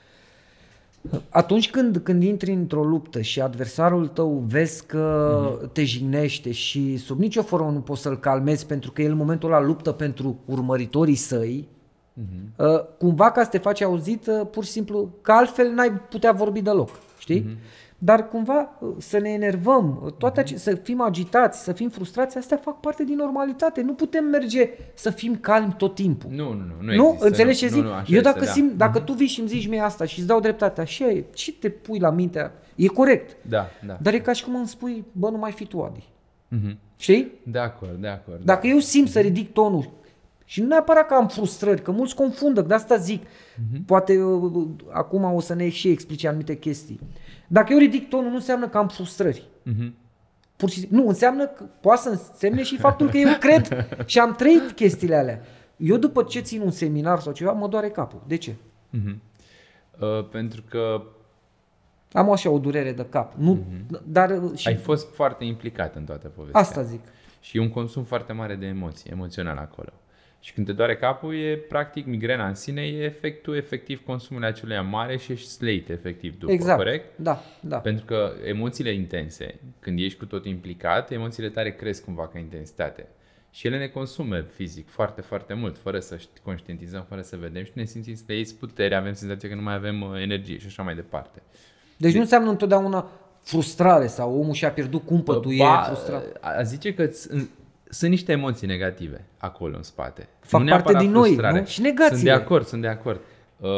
Atunci când, când intri într-o luptă și adversarul tău vezi că uh-huh. te jignește și sub nicio formă nu poți să-l calmezi pentru că el în momentul ăla luptă pentru urmăritorii săi, uh-huh. uh, cumva ca să te faci auzit, uh, pur și simplu, că altfel n-ai putea vorbi deloc. Știi? Uh-huh. Dar cumva să ne enervăm, toate ace- să fim agitați, să fim frustrați, astea fac parte din normalitate. Nu putem merge să fim calmi tot timpul. Nu, nu, nu. Nu, nu? Există, Înțelegi ce zic? Nu, nu, Eu dacă, este, simt, da. dacă tu vii și îmi zici mie asta și îți dau dreptate, așa e, ce te pui la mintea? E corect. Da, da. Dar e ca și cum îmi spui, bă, nu mai fi tu, Adi. Uh-huh. Știi? De acord, de acord. Dacă da. eu simt uh-huh. să ridic tonul și nu neapărat că am frustrări, că mulți confundă, de asta zic, uh-huh. poate uh, acum o să ne și explice anumite chestii. Dacă eu ridic tonul, nu înseamnă că am frustrări. Uh-huh. Pur și simplu, nu, înseamnă că poate să însemne și faptul că eu cred și am trăit chestiile alea. Eu după ce țin un seminar sau ceva, mă doare capul. De ce? Uh-huh. Uh, pentru că am așa o durere de cap. Nu, uh-huh. dar, și... Ai fost foarte implicat în toată povestea. Asta zic. Și e un consum foarte mare de emoții, emoțional acolo. Și când te doare capul, e practic migrena în sine, e efectul efectiv consumului acelui mare și ești slate efectiv după, exact. Corect? Da, da. Pentru că emoțiile intense, când ești cu tot implicat, emoțiile tale cresc cumva ca intensitate. Și ele ne consumă fizic foarte, foarte mult, fără să conștientizăm, fără să vedem și ne simțim să le iei putere, avem senzația că nu mai avem energie și așa mai departe. Deci de- nu înseamnă întotdeauna frustrare sau omul și-a pierdut cumpătul, ba, e frustrat. A zice că sunt niște emoții negative acolo în spate. Fac nu parte din noi, nu? Și negațiile. Sunt de acord, sunt de acord. Uh,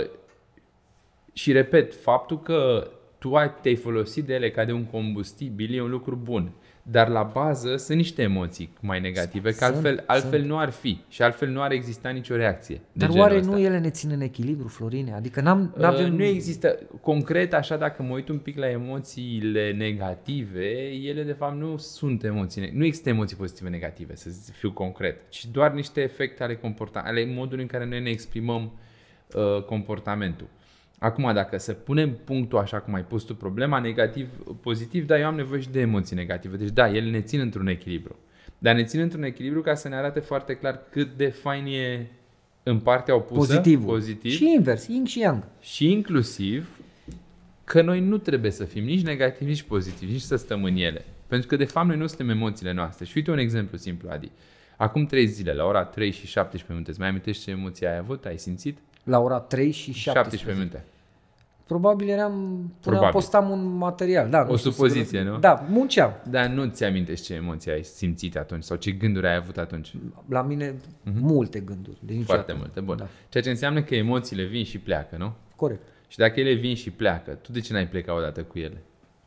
și repet, faptul că tu ai, te-ai folosit de ele ca de un combustibil e un lucru bun. Dar la bază sunt niște emoții mai negative, că altfel, altfel nu ar fi și altfel nu ar exista nicio reacție. Dar oare nu ele ne țin în echilibru, Florine? Adică n-am, n-avem... Nu există, concret, așa dacă mă uit un pic la emoțiile negative, ele de fapt nu sunt emoții, nu există emoții pozitive negative, să fiu concret, ci doar niște efecte ale comportamentului, ale modului în care noi ne exprimăm uh, comportamentul. Acum, dacă să punem punctul așa cum ai pus tu problema, negativ-pozitiv, da, eu am nevoie și de emoții negative. Deci da, ele ne țin într-un echilibru. Dar ne țin într-un echilibru ca să ne arate foarte clar cât de fain e în partea opusă, pozitivul. Pozitiv. Și invers, yin și yang. Și inclusiv că noi nu trebuie să fim nici negativi, nici pozitivi, nici să stăm în ele. Pentru că de fapt noi nu suntem emoțiile noastre. Și uite un exemplu simplu, Adi. Acum trei zile, la ora trei și șaptesprezece minute, îți mai amintești ce emoție ai avut? Ai simțit? La ora trei și șaptesprezece minute. Probabil eram, Probabil. postam un material. Da, o supoziție, nu? Da, munceam. Dar nu ți amintești ce emoții ai simțit atunci sau ce gânduri ai avut atunci? La mine uh-huh. multe gânduri. De Foarte multe, bun. Da. Ceea ce înseamnă că emoțiile vin și pleacă, nu? Corect. Și dacă ele vin și pleacă, tu de ce n-ai plecat odată cu ele?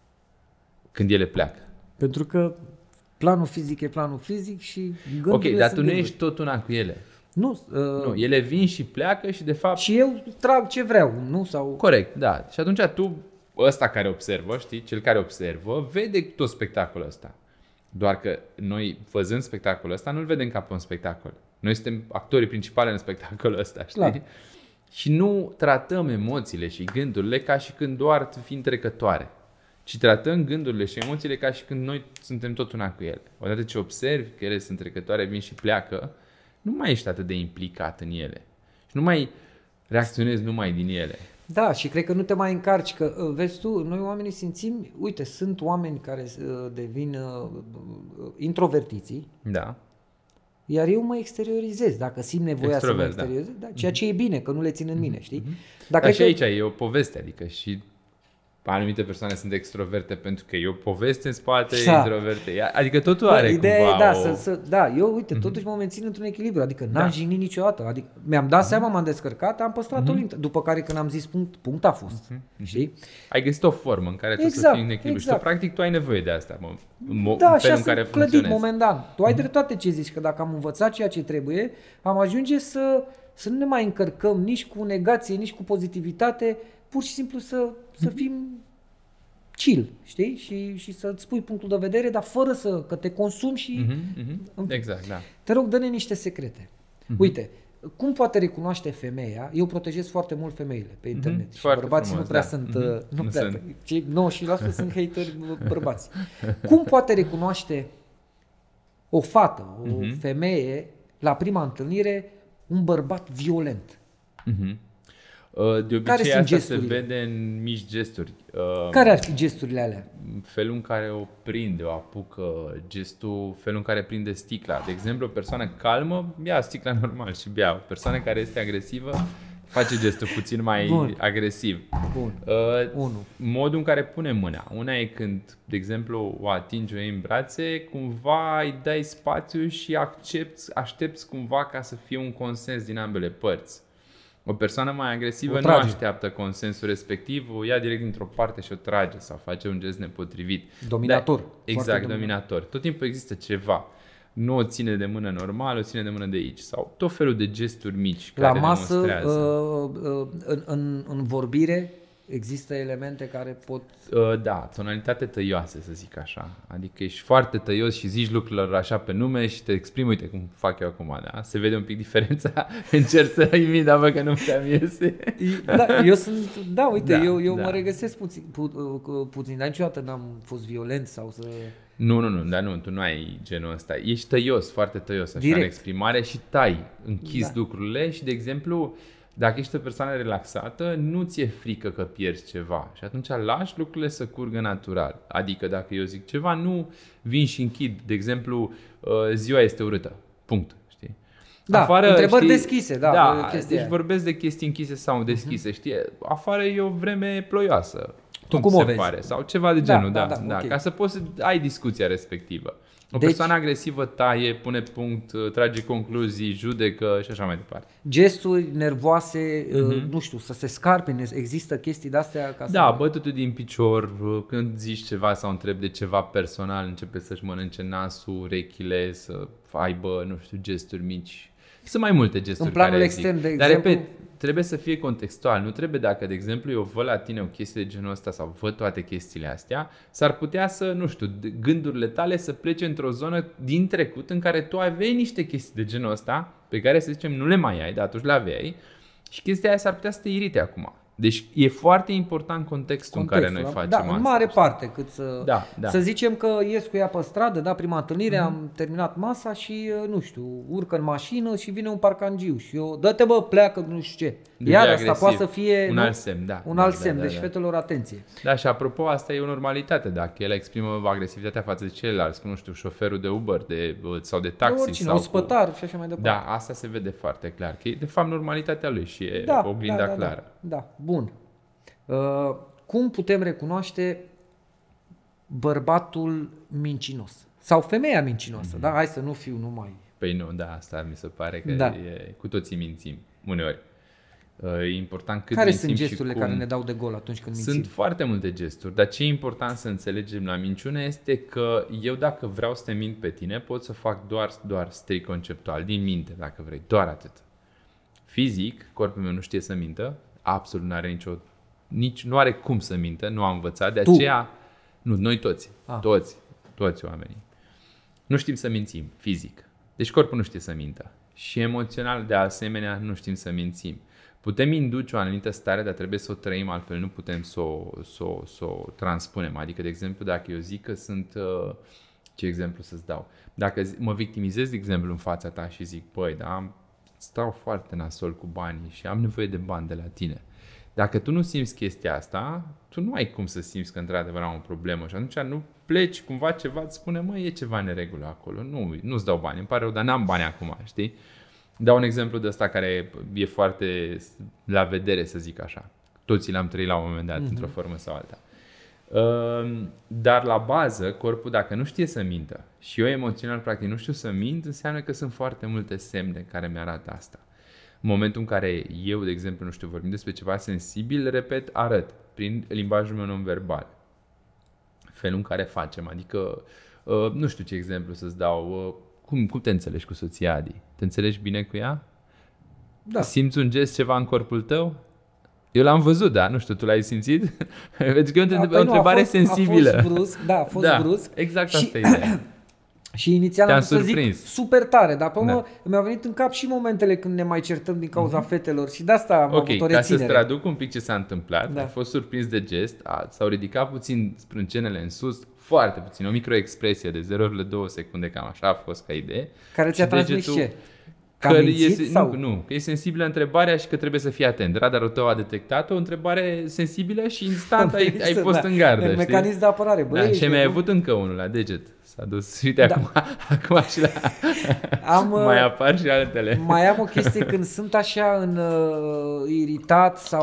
Când ele pleacă? Pentru că planul fizic e planul fizic și gândurile Ok, dar tu sunt nu gânduri. ești tot una cu ele. Nu, uh, nu, ele vin și pleacă și de fapt... Și eu trag ce vreau, nu? Sau... Corect, da. Și atunci tu, ăsta care observă, știi, cel care observă, vede tot spectacolul ăsta. Doar că noi, văzând spectacolul ăsta, nu-l vedem ca pe un spectacol. Noi suntem actorii principali în spectacolul ăsta, știi? Clar. Și nu tratăm emoțiile și gândurile ca și când doar fiind trecătoare. Ci tratăm gândurile și emoțiile ca și când noi suntem tot una cu ele. Odată ce observi că ele sunt trecătoare, vin și pleacă, nu mai ești atât de implicat în ele. Și nu mai reacționezi numai din ele. Da, și cred că nu te mai încarci, că vezi tu, noi oamenii simțim, uite, sunt oameni care uh, devin uh, introvertiții, da. Iar eu mă exteriorizez, dacă simt nevoia Extrovert, să mă exteriorizez, da. Da, ceea ce e bine, că nu le țin în mine, știi? Dar și că... aici e o poveste, adică și anumite persoane sunt extroverte pentru că e o poveste în spate, da. Introverte. Adică totul are Bă, ideea cumva e, da, o... să, să, da, eu, uite, totuși mă mențin într-un echilibru, adică n-am da. jignit niciodată. Adică mi-am dat seama, m-am descărcat, am păstrat mm-hmm. o limită. După care când am zis punct, punct a fost. Mm-hmm. Știi? Ai găsit o formă în care tu exact, să fii în echilibru. Exact. Și tu, practic, tu ai nevoie de asta, mă, în da, felul în care funcționezi. Clădit momentan. Tu ai dreptate ce zici, că dacă am învățat ceea ce trebuie, am ajunge să, să nu ne mai încărcăm nici cu negație, nici cu pozitivitate, pur și simplu să, să fim chill, știi? Și, și să-ți spui punctul de vedere, dar fără să, că te consumi și... Mm-hmm, mm-hmm. Exact, da. Te rog, dă-ne niște secrete. Mm-hmm. Uite, cum poate recunoaște femeia? Eu protejez foarte mult femeile pe internet. Mm-hmm. Și foarte bărbații frumos, nu prea da. sunt... Mm-hmm. Nu prea, sunt. Cei nouăzeci și șase la sută sunt hateri bărbați. Cum poate recunoaște o fată, o mm-hmm. femeie, la prima întâlnire, un bărbat violent? Mm-hmm. De obicei asta se vede în mici gesturi. Care ar fi gesturile alea? Felul în care o prinde, o apucă, gestul, felul în care prinde sticla. De exemplu, o persoană calmă ia sticla normal și bea. O persoană care este agresivă face gestul puțin mai Bun. agresiv. Bun. Uh, modul în care pune mâna. Una e când, de exemplu, o atingi, o iei în brațe, cumva îi dai spațiu și accepti, aștepți cumva ca să fie un consens din ambele părți. O persoană mai agresivă nu așteaptă consensul respectiv, o ia direct dintr-o parte și o trage sau face un gest nepotrivit. Dominator. Da, exact, dominator. Tot timpul există ceva. Nu o ține de mână normal, o ține de mână de aici. Sau tot felul de gesturi mici la care masă, demonstrează. Uh, uh, în, în, în vorbire există elemente care pot... Uh, da, tonalitate tăioasă, să zic așa. Adică ești foarte tăios și zici lucrurile așa pe nume și te exprimi, uite cum fac eu acum, da? Se vede un pic diferența, încerc să imit, dar bă, că nu prea mi iese. Da, eu sunt, da, uite, da, eu, eu da. mă regăsesc puțin, pu, puțin, dar niciodată n-am fost violent sau să... Nu, nu, nu, dar nu, tu nu ai genul ăsta. Ești tăios, foarte tăios așa Direct. în exprimare și tai, închizi da. lucrurile și, de exemplu, Dacă ești o persoană relaxată, nu ți-e frică că pierzi ceva și atunci lași lucrurile să curgă natural. Adică dacă eu zic ceva, nu vin și închid. De exemplu, ziua este urâtă. Punct. Știi? Da, afară, întrebări știi, deschise. Da, da deci vorbesc de chestii închise sau deschise. Uh-huh. Știi? Afară e o vreme ploioasă. Tu cum o vezi? Pare, sau ceva de genul, da, da, da, da, da okay. Ca să poți să ai discuția respectivă. O deci, persoană agresivă taie, pune punct, trage concluzii, judecă și așa mai departe. Gesturi nervoase, uh-huh. nu știu, să se scarpe, există chestii de-astea? Ca da, să... bătutul din picior, când zici ceva sau întrebi de ceva personal, începe să-și mănânce nasul, urechile, să aibă, nu știu, gesturi mici. Sunt mai multe gesturi. În planul care extern, zic. de Dar, exemplu... repet, trebuie să fie contextual. Nu trebuie dacă, de exemplu, eu văd la tine o chestie de genul ăsta sau văd toate chestiile astea, s-ar putea să, nu știu, gândurile tale să plece într-o zonă din trecut în care tu aveai niște chestii de genul ăsta pe care, să zicem, nu le mai ai, dar atunci le aveai și chestia aia s-ar putea să te irite acum. Deci e foarte important contextul, contextul în care noi facem da, asta. în mare parte, cât să, da, da. să zicem că ies cu ea pe stradă, da, prima întâlnire, mm-hmm. am terminat masa și, nu știu, urcă în mașină și vine un parcangiu și eu, dă-te bă, pleacă, nu știu ce. De Iar asta poate să fie un nu? alt semn, da. Un da, alt da, semn, da, deci da. fetelor atenție. Da, și apropo, asta e o normalitate, dacă el exprimă agresivitatea față de ceilalți, nu știu, șoferul de Uber de, sau de taxi. Oricine, sau ospătar cu... și așa mai departe. Da, asta se vede foarte clar, că e de fapt normalitatea lui și e da, oglinda da, da, clară. Da, da, bun. Uh, cum putem recunoaște bărbatul mincinos? Sau femeia mincinoasă, mm-hmm. da? Hai să nu fiu numai... Păi nu, da, asta mi se pare că da. e, cu toții mințim, uneori. E important cât care mințim sunt gesturile și cum. care ne dau de gol atunci când mințim? Sunt foarte multe gesturi, dar ce e important să înțelegem la minciună este că eu dacă vreau să te mint pe tine, pot să fac doar, doar strict conceptual, din minte, dacă vrei, doar atât. Fizic, corpul meu nu știe să mintă, absolut nu are nicio... Nici, nu are cum să mintă, nu am învățat, de aceea... Tu. Nu, noi toți, ah. toți, toți oamenii. Nu știm să mințim, fizic. Deci corpul nu știe să mintă. Și emoțional, de asemenea, nu știm să mințim. Putem induce o anumită stare, dar trebuie să o trăim, altfel nu putem să o, să o, să o transpunem. Adică, de exemplu, dacă eu zic că sunt... Ce exemplu să-ți dau? Dacă mă victimizez, de exemplu, în fața ta și zic, băi, da, stau foarte nasol cu banii și am nevoie de bani de la tine. Dacă tu nu simți chestia asta, tu nu ai cum să simți că într-adevăr am o problemă și atunci nu pleci cumva ceva, îți spune, mă, e ceva în neregulă acolo, nu, nu-ți dau bani, îmi pare rău, dar n-am bani acum, știi? Dau un exemplu de ăsta care e foarte la vedere, să zic așa. Toți l-am trăit la un moment dat, mm-hmm. într-o formă sau alta. Dar la bază, corpul, dacă nu știe să mintă și eu emoțional, practic, nu știu să mint, înseamnă că sunt foarte multe semne care mi-arată asta. În momentul în care eu, de exemplu, nu știu, vorbim despre ceva sensibil, repet, arăt prin limbajul meu non-verbal. Felul în care facem, adică, uh, nu știu ce exemplu să-ți dau, uh, cum, cum te înțelegi cu soția Adi? Te înțelegi bine cu ea? Da. Simți un gest, ceva în corpul tău? Eu l-am văzut, da, nu știu, tu l-ai simțit? Vezi că e o, întreb- o întrebare a fost, sensibilă. A fost brusc, da, a fost da, brusc. exact și... asta e ideea. Și inițial Te-am am să surprins. zic super tare, dar pe urmă Da. mi-au venit în cap și momentele când ne mai certăm din cauza mm-hmm. fetelor și de asta am Ok, avut o ca reținere. să-ți traduc un pic ce s-a întâmplat, Da. a fost surprins de gest, a, s-au ridicat puțin sprâncenele în sus, foarte puțin, o microexpresie de zero virgulă doi secunde, cam așa a fost ca idee. Care ți-a Și transmis degetul- ce? Că Că am mințit e, sau? nu, nu, că e sensibilă întrebarea și că trebuie să fii atent. Radarul tău a detectat o întrebare sensibilă și instant ai, ai fost da. în gardă. În știi? mecanism de apărare. Bă, Da, ești și mai ai nebun. avut încă unul la deget. S-a dus. Uite, Da. acum, acum și la... Am, mai apar și altele. Mai am o chestie când sunt așa în uh, iritat sau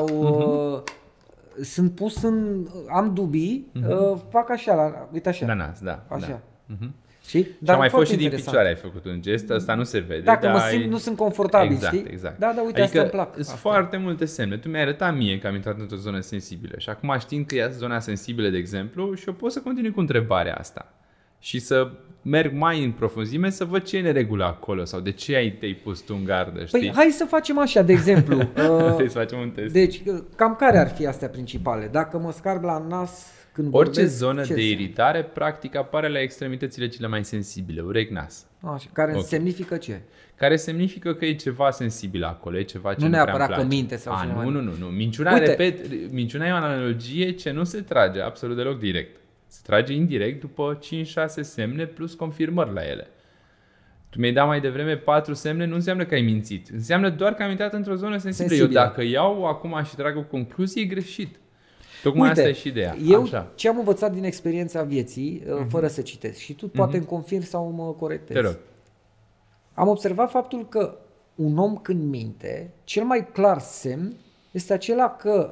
uh, sunt pus în... am dubii, uh, fac așa, la, uite așa. Da, nas, da. Așa. Da. Mhm. Știi? Și a mai foarte fost și din interesant. picioare ai făcut un gest, ăsta nu se vede. Dacă dar mă simt, ai- nu sunt confortabil, exact, știi? Exact, Da, da, uite, adică asta îmi plac. sunt Asta. foarte multe semne. Tu mi-ai arătat mie că am intrat într-o zonă sensibilă și acum știind că e zona sensibilă, de exemplu, și eu pot să continui cu întrebarea asta și să merg mai în profunzime să văd ce e neregulă acolo sau de ce ai te-ai pus tu în gardă, știi? Păi hai să facem așa, de exemplu. uh, Trebuie să facem un test. deci, uh, cam care ar fi astea principale? Dacă mă scarb la nas când Orice vorbesc, zonă ce de înseamnă? iritare, practic, apare la extremitățile cele mai sensibile, urechi-nas. Așa, care Ok. semnifică ce? Care semnifică că e ceva sensibil acolo, e ceva ce Nu nu, neapărat prea îmi că place. minte sau A, ceva nu, mai- nu, nu, nu. Minciuna, Uite. repet, minciuna e o analogie ce nu se trage absolut deloc direct. Se trage indirect după cinci șase semne plus confirmări la ele. Tu mi-ai dat mai devreme patru semne, nu înseamnă că ai mințit. Înseamnă doar că am intrat într-o zonă sensibilă. Sensibilă. Eu dacă iau acum și trag o concluzie, e greșit. Tocmai Uite, asta e și ideea. Eu Așa. ce am învățat din experiența vieții, uh-huh. fără să citesc, și tu poate îmi confirmi sau mă corectezi. Te rog. Am observat faptul că un om când minte, cel mai clar semn este acela că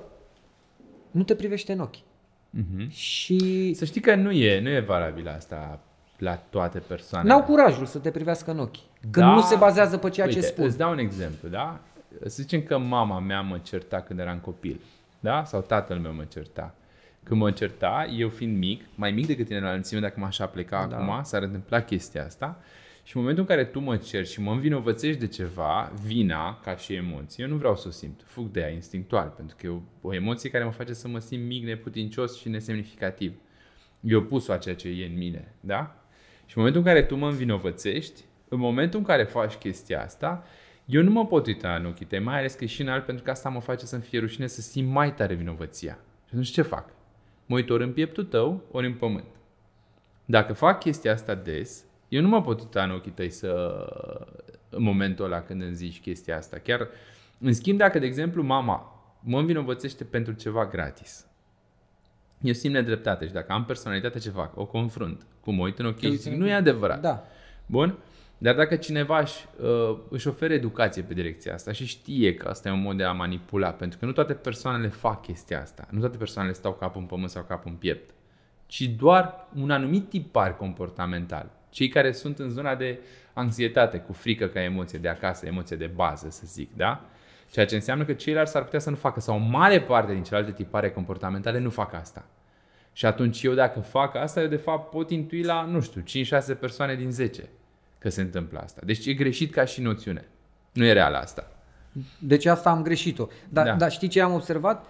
nu te privește în ochi. Uh-huh. Și să știi că nu e, nu e valabil asta la toate persoanele. N-au curajul să te privească în ochi. Când da, nu se bazează pe ceea uite, ce spun. Îți dau un exemplu, da? Să zicem că mama mea mă certa când eram copil, da? Sau tatăl meu mă certa. Când mă certa, eu fiind mic, mai mic decât tine la înălțime, dacă m-aș pleca da. acum, s-ar întâmpla chestia asta. Și în momentul în care tu mă ceri și mă învinovățești de ceva, vina, ca și emoție, eu nu vreau să o simt. Fug de ea instinctual, pentru că e o, o emoție care mă face să mă simt mic, neputincios și nesemnificativ. E opusul a ceea ce e în mine, da? Și în momentul în care tu mă învinovățești, în momentul în care faci chestia asta, eu nu mă pot uita în ochii tăi, mai ales că e și înalt, pentru că asta mă face să-mi fie rușine să simt mai tare vinovăția. Și atunci ce fac? Mă uit ori în pieptul tău, ori în pământ. Dacă fac chestia asta des, eu nu mă pot uita în ochii tăi să, în momentul ăla când îmi zici chestia asta. Chiar, în schimb, dacă, de exemplu, mama mă învinovățește pentru ceva gratis, eu simt nedreptate și dacă am personalitate, ce fac? O confrunt. Cum mă uit în ochii și zic, nu e adevărat. Da. Bun? Dar dacă cineva își, uh, își oferă educație pe direcția asta și știe că asta e un mod de a manipula, pentru că nu toate persoanele fac chestia asta, nu toate persoanele stau capul în pământ sau capul în piept, ci doar un anumit tipar comportamental. Cei care sunt în zona de anxietate, cu frică ca emoție de acasă, emoție de bază, să zic, da? Ceea ce înseamnă că ceilalți s-ar putea să nu facă, sau o mare parte din celelalte tipare comportamentale nu fac asta. Și atunci eu dacă fac asta, eu de fapt pot intui la, nu știu, cinci șase persoane din zece că se întâmplă asta. Deci e greșit ca și noțiune. Nu e real asta. Deci asta am greșit-o. Dar Da. da, știi ce am observat?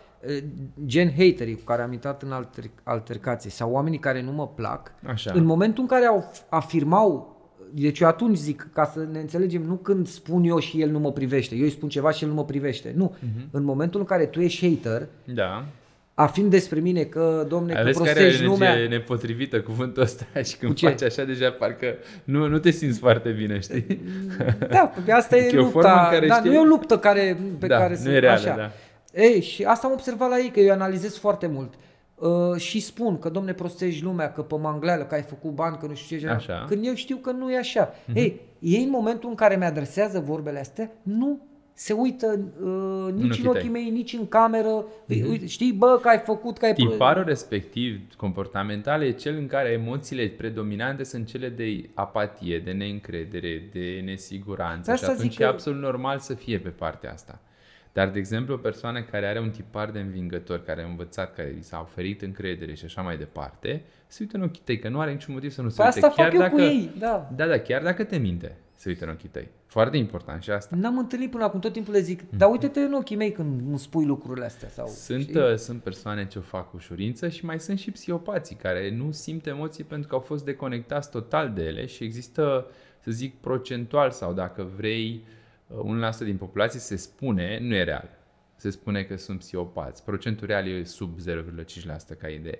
Gen haterii cu care am intrat în alter, altercații sau oamenii care nu mă plac, Așa. în momentul în care au afirmau, deci eu atunci zic, ca să ne înțelegem, nu când spun eu și el nu mă privește, eu îi spun ceva și el nu mă privește. Nu. Uh-huh. În momentul în care tu ești hater, Da. afirm despre mine că, domne, că Vezi care prostești e lumea. energie nepotrivită cuvântul ăsta și când ce? faci așa deja parcă nu, nu te simți foarte bine, știi? Da, asta e, e o lupta. formă în care Da, știi... nu e o luptă care, pe da, care nu să... e reală, așa. da. Ei, și asta am observat la ei, că eu analizez foarte mult. Uh, și spun că, domne, prostești lumea, că pe mangleală, că ai făcut bani, că nu știu ce. Așa. Când eu știu că nu e așa. Uh-huh. Ei, ei în momentul în care mi-adresează vorbele astea, nu se uită uh, nici în ochii, în ochii mei, nici în cameră. Uh-huh. Uite, știi, bă, că ai făcut, că ai... Tiparul respectiv comportamental e cel în care emoțiile predominante sunt cele de apatie, de neîncredere, de nesiguranță. Asta și atunci că... e absolut normal să fie pe partea asta. Dar, de exemplu, o persoană care are un tipar de învingător, care a învățat, care i s-a oferit încredere și așa mai departe, se uită în ochii tăi, că nu are niciun motiv să nu se păi uite. Asta chiar fac eu dacă, cu ei, da. Da, da, chiar dacă te minte, se uită în ochii tăi. Foarte important și asta. N-am întâlnit până acum, tot timpul le zic, dar uite-te în ochii mei când îmi spui lucrurile astea. Sau, sunt, uh, sunt persoane ce o fac cu ușurință și mai sunt și psihopații care nu simt emoții pentru că au fost deconectați total de ele și există, să zic, procentual sau dacă vrei, unu la sută din populație se spune, nu e real. Se spune că sunt psihopați. Procentul real e sub zero virgulă cinci la sută ca idee.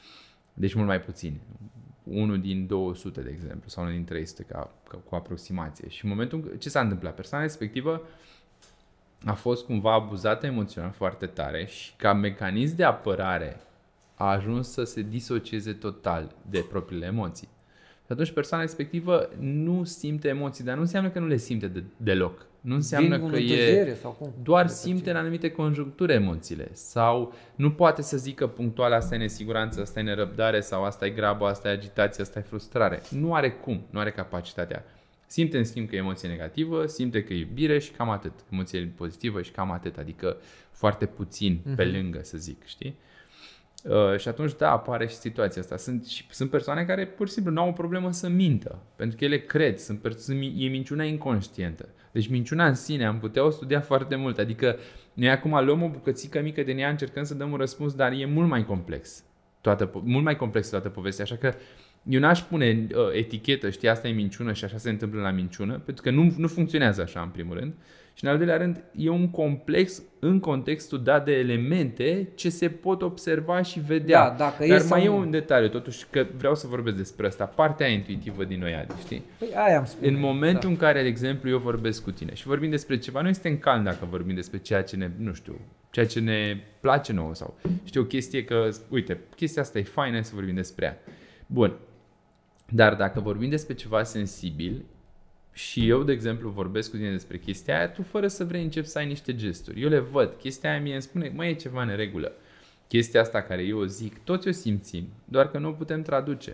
Deci mult mai puțin. Unul din două sute, de exemplu, sau unul din trei sute ca, ca, cu aproximație. Și în momentul ce s-a întâmplat? Persoana respectivă a fost cumva abuzată emoțional foarte tare și ca mecanism de apărare a ajuns să se disocieze total de propriile emoții. Și atunci persoana respectivă nu simte emoții, dar nu înseamnă că nu le simte de, deloc. Nu înseamnă Vin că e sau cum? doar simte în anumite conjuncturi emoțiile sau nu poate să zică punctual asta e nesiguranță, asta e nerăbdare sau asta e grabă, asta e agitație, asta e frustrare. Nu are cum, nu are capacitatea. Simte în schimb că e emoție negativă, simte că e iubire și cam atât. Emoție pozitivă și cam atât, adică foarte puțin uh-huh. pe lângă, să zic, știi? Uh, și atunci, da, apare și situația asta. Sunt, și, sunt persoane care pur și simplu nu au o problemă să mintă, pentru că ele cred, sunt, sunt, e minciuna inconștientă. Deci minciuna în sine am putea o studia foarte mult, adică noi acum luăm o bucățică mică din ea, încercăm să dăm un răspuns, dar e mult mai complex, toată, mult mai complex toată povestea, așa că Eu n-aș pune uh, etichetă, știi, asta e minciună și așa se întâmplă la minciună, pentru că nu, nu funcționează așa în primul rând. Și în al doilea rând, e un complex în contextul dat de elemente ce se pot observa și vedea. Da, dacă Dar e mai să... e un detaliu, totuși, că vreau să vorbesc despre asta, partea intuitivă din noi, Adi, știi? Păi aia am spus. În momentul da. în care, de exemplu, eu vorbesc cu tine și vorbim despre ceva, noi suntem calmi dacă vorbim despre ceea ce ne, nu știu, ceea ce ne place nouă sau știu o chestie că, uite, chestia asta e faină să vorbim despre ea. Bun. Dar dacă vorbim despre ceva sensibil și eu, de exemplu, vorbesc cu tine despre chestia aia, tu fără să vrei începi să ai niște gesturi. Eu le văd. Chestia aia mie îmi spune, măi, e ceva în regulă. Chestia asta care eu o zic, toți o simțim, doar că nu o putem traduce.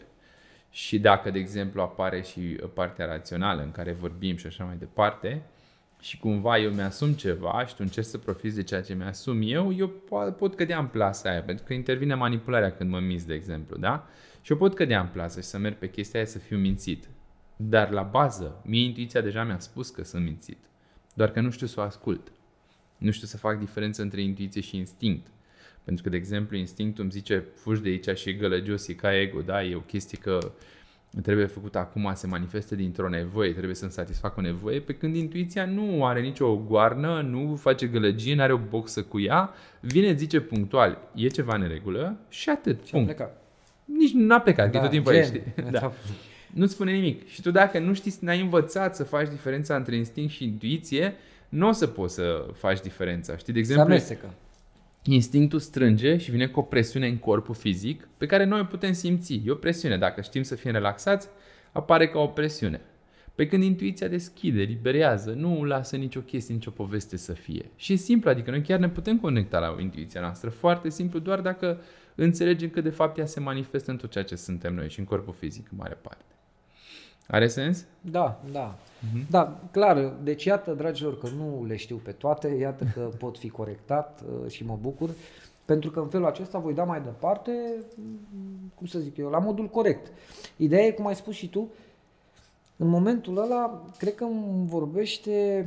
Și dacă, de exemplu, apare și partea rațională în care vorbim și așa mai departe, și cumva eu mi-asum ceva și tu încerci să profiți de ceea ce mi-asum eu, eu pot cădea în plasa aia, pentru că intervine manipularea când mă minți, de exemplu, da? Și eu pot cădea în plasă și să merg pe chestia aia să fiu mințit. Dar la bază, mie intuiția deja mi-a spus că sunt mințit. Doar că nu știu să o ascult. Nu știu să fac diferență între intuiție și instinct. Pentru că, de exemplu, instinctul îmi zice, fugi de aici și e gălăgios, e ca ego, da? E o chestie că trebuie făcut acum, se manifestă dintr-o nevoie, trebuie să-mi satisfac o nevoie, pe când intuiția nu are nicio goarnă, nu face gălăgie, nu are o boxă cu ea, vine, zice punctual, e ceva în regulă și atât, și punct. Nici nu a plecat, da, că e tot timpul aici, știi? Da. Nu-ți spune nimic. Și tu dacă nu știi, n-ai învățat să faci diferența între instinct și intuiție, nu o să poți să faci diferența. Știi, de exemplu, instinctul strânge și vine cu o presiune în corpul fizic pe care noi o putem simți. E o presiune. Dacă știm să fim relaxați, apare ca o presiune. Pe când intuiția deschide, liberează, nu lasă nicio chestie, nicio poveste să fie. Și e simplu, adică noi chiar ne putem conecta la intuiția noastră. Foarte simplu, doar dacă înțelegem că de fapt ea se manifestă în tot ceea ce suntem noi și în corpul fizic, în mare parte. Are sens? Da, da. Uh-huh. Da, clar. Deci iată, dragilor, că nu le știu pe toate, iată că pot fi corectat uh, și mă bucur, pentru că în felul acesta voi da mai departe, cum să zic eu, la modul corect. Ideea e, cum ai spus și tu, în momentul ăla, cred că îmi vorbește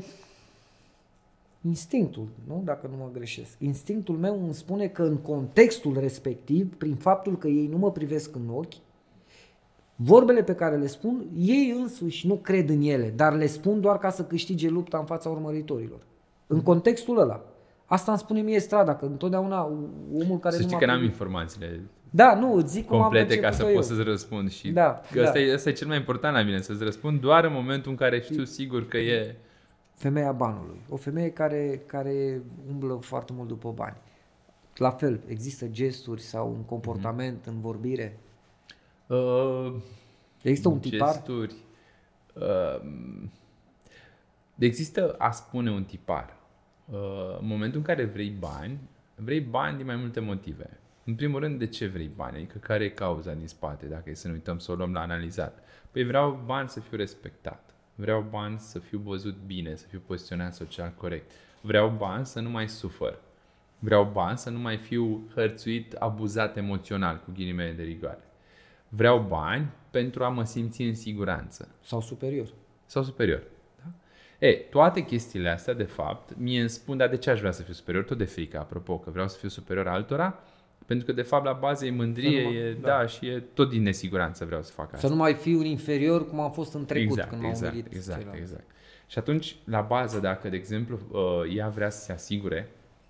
instinctul, nu? Dacă nu mă greșesc. Instinctul meu îmi spune că în contextul respectiv, prin faptul că ei nu mă privesc în ochi, vorbele pe care le spun, ei însuși nu cred în ele, dar le spun doar ca să câștige lupta în fața urmăritorilor. În contextul ăla. Asta îmi spune mie strada, că întotdeauna omul care să nu știi că n-am informațiile da, nu, îți zic cum complete am ca să eu. pot să-ți răspund. Și da, că da. Asta, e, asta e cel mai important la mine, să-ți răspund doar în momentul în care știu sigur că e... Femeia banului. O femeie care, care umblă foarte mult după bani. La fel, există gesturi sau un comportament mm-hmm. în vorbire? Uh, există un tipar? Gesturi. Uh, există, a spune, un tipar. Uh, în momentul în care vrei bani, vrei bani din mai multe motive. În primul rând, de ce vrei bani? Adică care e cauza din spate, dacă e să ne uităm, să o luăm la analizat? Păi vreau bani să fiu respectat. Vreau bani să fiu văzut bine, să fiu poziționat social corect. Vreau bani să nu mai sufăr. Vreau bani să nu mai fiu hărțuit, abuzat emoțional, cu ghilimele de rigoare. Vreau bani pentru a mă simți în siguranță. Sau superior. Sau superior. Da? E, toate chestiile astea, de fapt, mie îmi spun, dar de ce aș vrea să fiu superior? Tot de frică, apropo, că vreau să fiu superior altora, pentru că, de fapt, la bază e mândrie, mă, e, da. da, și e tot din nesiguranță vreau să fac asta. Să nu mai fiu un inferior cum am fost în trecut, exact, când m-au exact, umilit exact, ceilalți. exact. Și atunci, la bază, dacă, de exemplu, ea vrea să se asigure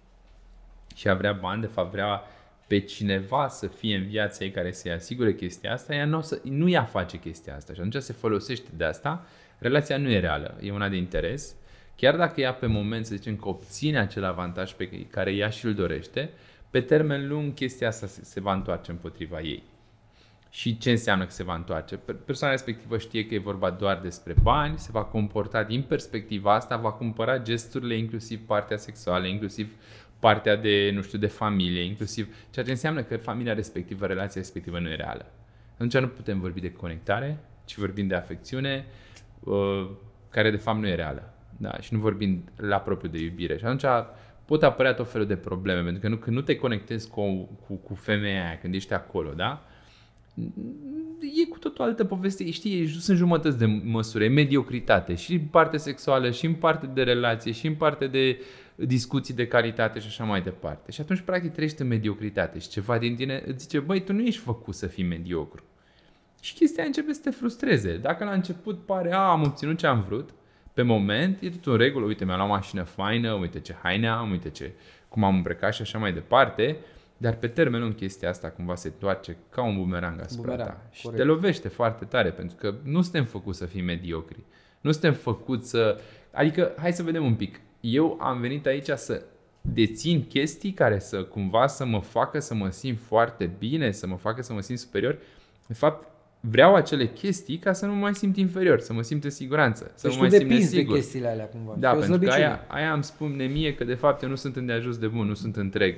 și ea vrea bani, de fapt vrea pe cineva să fie în viața ei care să-i asigure chestia asta, ea nu, o să, nu ea face chestia asta și atunci se folosește de asta, relația nu e reală, e una de interes, chiar dacă ea pe moment, să zicem, că obține acel avantaj pe care ea și-l dorește, pe termen lung chestia asta se, se va întoarce împotriva ei. Și ce înseamnă că se va întoarce? Persoana respectivă știe că e vorba doar despre bani, se va comporta din perspectiva asta, va cumpăra gesturile, inclusiv partea sexuală, inclusiv partea de, nu știu, de familie, inclusiv ceea ce înseamnă că familia respectivă, relația respectivă nu e reală. Atunci nu putem vorbi de conectare, ci vorbim de afecțiune, care de fapt nu e reală. Da? Și nu vorbim la propriu de iubire. Și atunci pot apărea tot felul de probleme, pentru că nu, când nu te conectezi cu, cu, cu femeia aia, când ești acolo, da? E cu tot o altă poveste, știi, sunt jumătăți de măsură, e mediocritate și în parte sexuală, și în parte de relație, și în parte de discuții de calitate și așa mai departe. Și atunci, practic, trăiești în mediocritate și ceva din tine îți zice, băi, tu nu ești făcut să fii mediocru. Și chestia începe să te frustreze. Dacă la început pare, a, am obținut ce am vrut, pe moment e tot în regulă, uite, mi-am luat mașină faină, uite ce haine am, uite ce, cum am îmbrăcat și așa mai departe, dar pe termen lung chestia asta cumva se toarce ca un bumerang asupra Bumerang, ta. Și corect. te lovește foarte tare, pentru că nu suntem făcuți să fim mediocri. Nu suntem făcuți să... Adică, hai să vedem un pic. Eu am venit aici să dețin chestii care să cumva să mă facă să mă simt foarte bine, să mă facă să mă simt superior. De fapt, vreau acele chestii ca să nu mă mai simt inferior, să mă simt în siguranță, să deci nu mai simt depinzi nesigur. de chestiile alea cumva. Da, pentru că aia, aia îmi spune mie că de fapt eu nu sunt îndeajuns de bun, nu sunt întreg.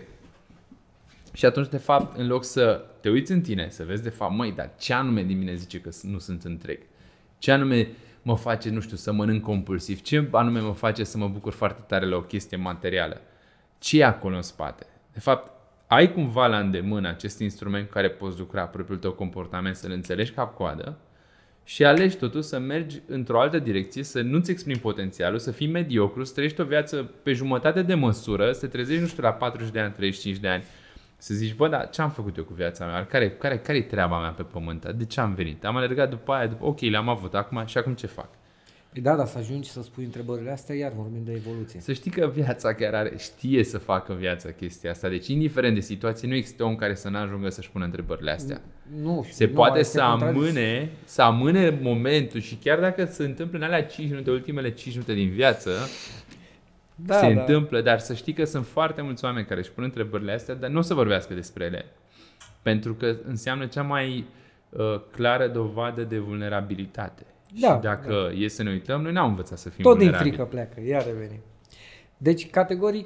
Și atunci, de fapt, în loc să te uiți în tine, să vezi de fapt, măi, dar ce anume din mine zice că nu sunt întreg? Ce anume mă face, nu știu, să mănânc compulsiv? Ce anume mă face să mă bucur foarte tare la o chestie materială? Ce e acolo în spate? De fapt, ai cumva la îndemână acest instrument cu care poți lucra propriul tău comportament, să-l înțelegi cap-coadă și alegi totuși să mergi într-o altă direcție, să nu-ți exprimi potențialul, să fii mediocru, să trăiești o viață pe jumătate de măsură, să te trezești, nu știu, la patruzeci de ani, treizeci și cinci de ani, să zici, bă, dar ce am făcut eu cu viața mea? Care, care, care-i treaba mea pe pământ? De ce am venit? Am alergat după aia, după, ok, le-am avut acum și acum ce fac? Da, dar să ajungi să spui întrebările astea, iar vorbim de evoluție. Să știi că viața chiar are, știe să facă viața chestia asta. Deci, indiferent de situație, nu există om care să nu-ajungă să-și pună întrebările astea. Nu știu. Se nu, poate să amâne, să amâne momentul și chiar dacă se întâmplă în alea cinci minute, ultimele cinci minute din viață, da, se da. întâmplă, dar să știi că sunt foarte mulți oameni care își pun întrebările astea, dar nu o să vorbească despre ele. Pentru că înseamnă cea mai uh, clară dovadă de vulnerabilitate. Da, și dacă da. e să ne uităm, noi n-am învățat să fim Tot din vulnerabili. frică pleacă, iar revenim. Deci, categoric,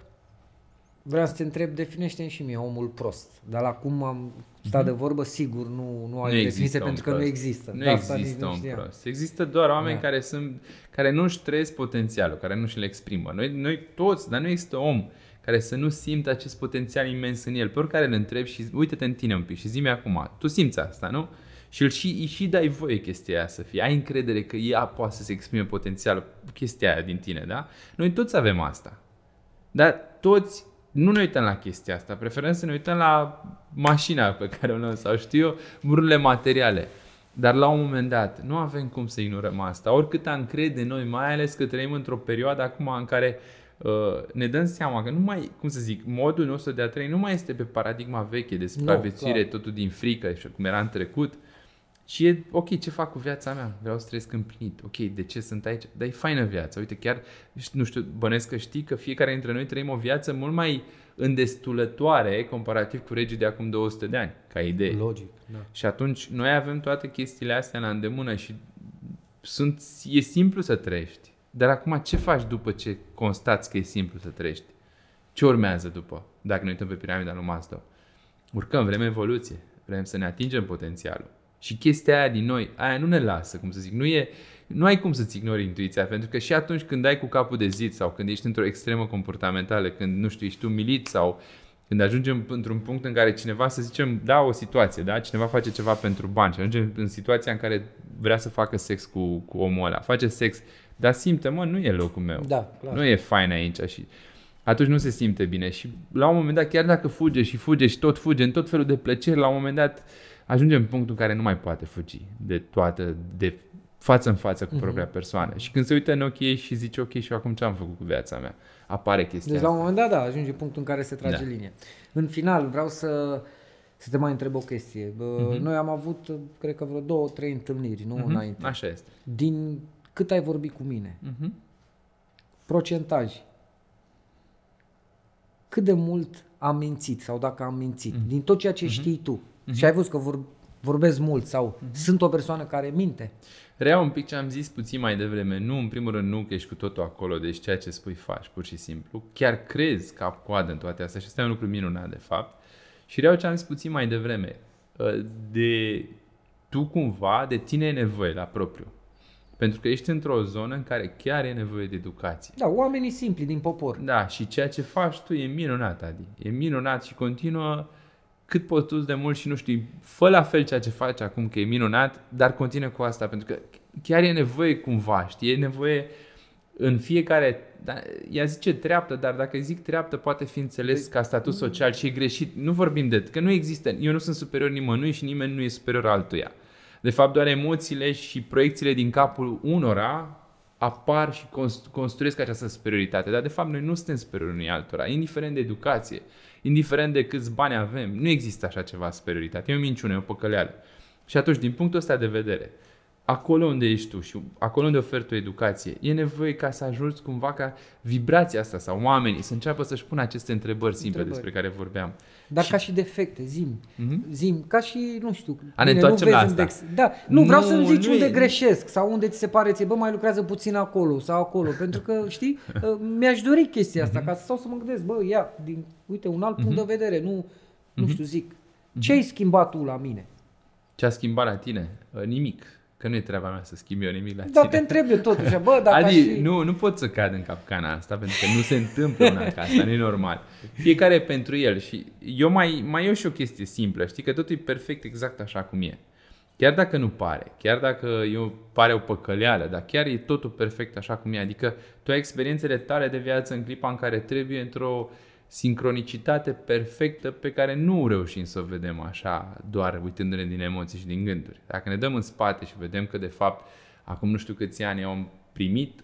vreau să te întreb, definește-mi și mie omul prost. Dar la cum am stat de vorbă, sigur nu, nu ai definiție pentru că prost. nu există. Nu da, există om prost. Există doar oameni da. care, sunt, care nu își trăiesc potențialul, care nu și-l exprimă. Noi, noi toți, dar nu există om care să nu simtă acest potențial imens în el. Pe oricare îl întrebi și uite-te în tine un pic și zi-mi acum, tu simți asta, nu? Și îl și, îi și dai voie chestia aia să fie. Ai încredere că ea poate să se exprime potențialul, chestia aia din tine, da? Noi toți avem asta. Dar toți nu ne uităm la chestia asta. Preferăm să ne uităm la mașina pe care o luăm sau știu eu, bunurile materiale. Dar la un moment dat nu avem cum să ignorăm asta. Oricât am crede noi, mai ales că trăim într-o perioadă acum în care uh, ne dăm seama că nu mai, cum să zic, modul nostru de a trăi nu mai este pe paradigma veche de supraviețuire, no, totul din frică, cum era în trecut. Și e, ok, ce fac cu viața mea? Vreau să trăiesc împlinit. Ok, de ce sunt aici? Dar e faină viața. Uite, chiar, nu știu, bănesc că știi că fiecare dintre noi trăim o viață mult mai îndestulătoare comparativ cu regii de acum două sute de ani, ca idee. Logic, da. Și atunci noi avem toate chestiile astea la îndemână și sunt, e simplu să trăiești. Dar acum ce faci după ce constați că e simplu să trăiești? Ce urmează după? Dacă ne uităm pe piramida lui Maslow. Urcăm, vrem evoluție. Vrem să ne atingem potențialul. Și chestia aia din noi, aia nu ne lasă, cum să zic, nu, e, nu ai cum să-ți ignori intuiția, pentru că și atunci când dai cu capul de zid sau când ești într-o extremă comportamentală, când, nu știu, ești umilit sau când ajungem într-un punct în care cineva, să zicem, da, o situație, da, cineva face ceva pentru bani și ajungem în situația în care vrea să facă sex cu, cu omul ăla, face sex, dar simte, mă, nu e locul meu, da, clar. Nu e fain aici și atunci nu se simte bine și la un moment dat, chiar dacă fuge și fuge și tot fuge în tot felul de plăceri, la un moment dat ajungem în punctul în care nu mai poate fugi de toată, de față în față cu mm-hmm. propria persoană. Și când se uită în ochii ei și zice, ok, și acum ce am făcut cu viața mea? Apare chestia Deci asta. la un moment dat, da, ajunge punctul în care se trage da. linie. În final, vreau să, să te mai întreb o chestie. Mm-hmm. Noi am avut, cred că vreo două, trei întâlniri, nu mm-hmm. înainte. Așa este. Din cât ai vorbit cu mine? Mm-hmm. Procentaj. Cât de mult am mințit sau dacă am mințit? Mm-hmm. Din tot ceea ce mm-hmm. știi tu. Mm-hmm. Și ai văzut că vor, vorbesc mult sau mm-hmm. sunt o persoană care minte? Reau un pic ce am zis puțin mai devreme. Nu, în primul rând, nu că ești cu totul acolo, deci ceea ce spui faci, pur și simplu. Chiar crezi cap-coadă în toate astea și asta e un lucru minunat, de fapt. Și reau ce am zis puțin mai devreme. De tu cumva, de tine e nevoie la propriu. Pentru că ești într-o zonă în care chiar e nevoie de educație. Da, oamenii simpli din popor. Da, și ceea ce faci tu e minunat, Adi. E minunat și continuă cât poți tu de mult și nu știu, fă la fel ceea ce faci acum, că e minunat, dar continuă cu asta, pentru că chiar e nevoie cumva, știi? E nevoie în fiecare, da, ea zice treaptă, dar dacă zic treaptă poate fi înțeles ca statut social și e greșit. Nu vorbim de, că nu există, eu nu sunt superior nimănui și nimeni nu e superior altuia. De fapt, doar emoțiile și proiecțiile din capul unora apar și construiesc această superioritate. Dar de fapt noi nu suntem superiori unui altora, indiferent de educație, indiferent de câți bani avem. Nu există așa ceva superioritate. E o minciună, e o păcăleală. Și atunci, din punctul ăsta de vedere, acolo unde ești tu și acolo unde oferi tu educație, e nevoie ca să ajungi cumva ca vibrația asta sau oamenii să înceapă să-și pună aceste întrebări simple întrebări. despre care vorbeam. Dar și... ca și defecte, zim. Mm-hmm. Zim, ca și, nu știu, a ne întoarcem la asta. Index. Da, nu, vreau nu, să-mi zici unde e... greșesc sau unde ți se pare ție, bă, mai lucrează puțin acolo sau acolo, pentru că, știi, mi-aș dori chestia asta, mm-hmm. ca să stau să mă gândesc, bă, ia, din, uite, un alt mm-hmm. punct de vedere, nu, nu mm-hmm. știu, zic. Ce ai schimbat tu la mine? Ce a schimbat la tine? Nimic. Că nu e treaba mea să schimb eu nimic la tine. Dar te întreb eu totuși, bă, dacă Adi, și... nu, nu pot să cad în capcana asta, pentru că nu se întâmplă una ca asta, nu e normal. Fiecare e pentru el și eu mai, mai eu și o chestie simplă, știi, că totul e perfect exact așa cum e. Chiar dacă nu pare, chiar dacă eu pare o păcăleală, dar chiar e totul perfect așa cum e. Adică tu ai experiențele tale de viață în clipa în care trebuie într-o sincronicitate perfectă pe care nu reușim să o vedem așa doar uitându-ne din emoții și din gânduri. Dacă ne dăm în spate și vedem că de fapt acum nu știu câți ani am primit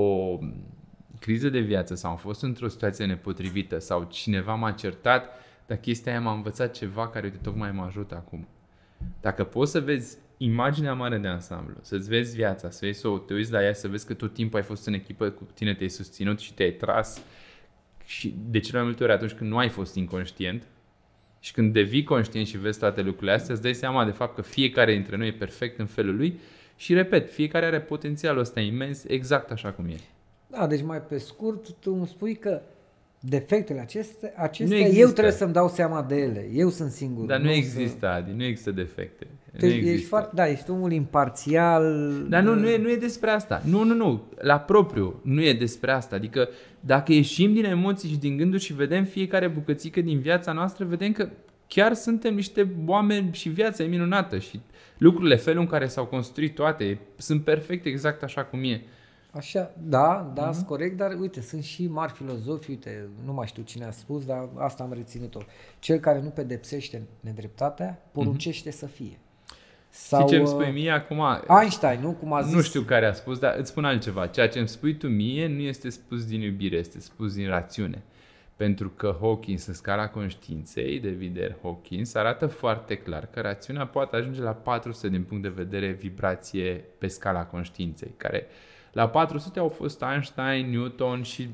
o criză de viață sau am fost într-o situație nepotrivită sau cineva m-a certat, dar chestia aia m-a învățat ceva care uite tocmai mă ajută acum. Dacă poți să vezi imaginea mare de ansamblu, să-ți vezi viața, să vezi, să te uiți la ea, să vezi că tot timpul ai fost în echipă cu tine, te-ai susținut și te-ai tras. Și de cele mai multe ori atunci când nu ai fost inconștient și când devii conștient și vezi toate lucrurile astea, îți dai seama de fapt că fiecare dintre noi e perfect în felul lui și, repet, fiecare are potențialul ăsta imens exact așa cum e. Da, deci mai pe scurt, tu îmi spui că defectele acestea, acestea eu trebuie să-mi dau seama de ele. Eu sunt singur. Dar nu, nu există, să... Adi, nu există defecte. Te, nu există. Ești foarte, da, ești omul imparțial. Dar nu, nu, e, nu e despre asta. Nu, nu, nu. La propriu nu e despre asta. Adică dacă ieșim din emoții și din gânduri și vedem fiecare bucățică din viața noastră, vedem că chiar suntem niște oameni și viața e minunată și lucrurile, felul în care s-au construit toate, sunt perfecte exact așa cum e. Așa, da, da, uh-huh. corect, dar uite, sunt și mari filozofi, uite, nu mai știu cine a spus, dar asta am reținut-o. Cel care nu pedepsește nedreptatea, poruncește uh-huh. să fie. Sau, știi ce îmi spui mie acum? Einstein, nu? Cum a zis? Nu știu care a spus, dar îți spun altceva. Ceea ce îmi spui tu mie nu este spus din iubire, este spus din rațiune. Pentru că Hawkins, în scala conștiinței, David R. Hawkins, arată foarte clar că rațiunea poate ajunge la patru sute din punct de vedere vibrație pe scala conștiinței, care la patru sute au fost Einstein, Newton și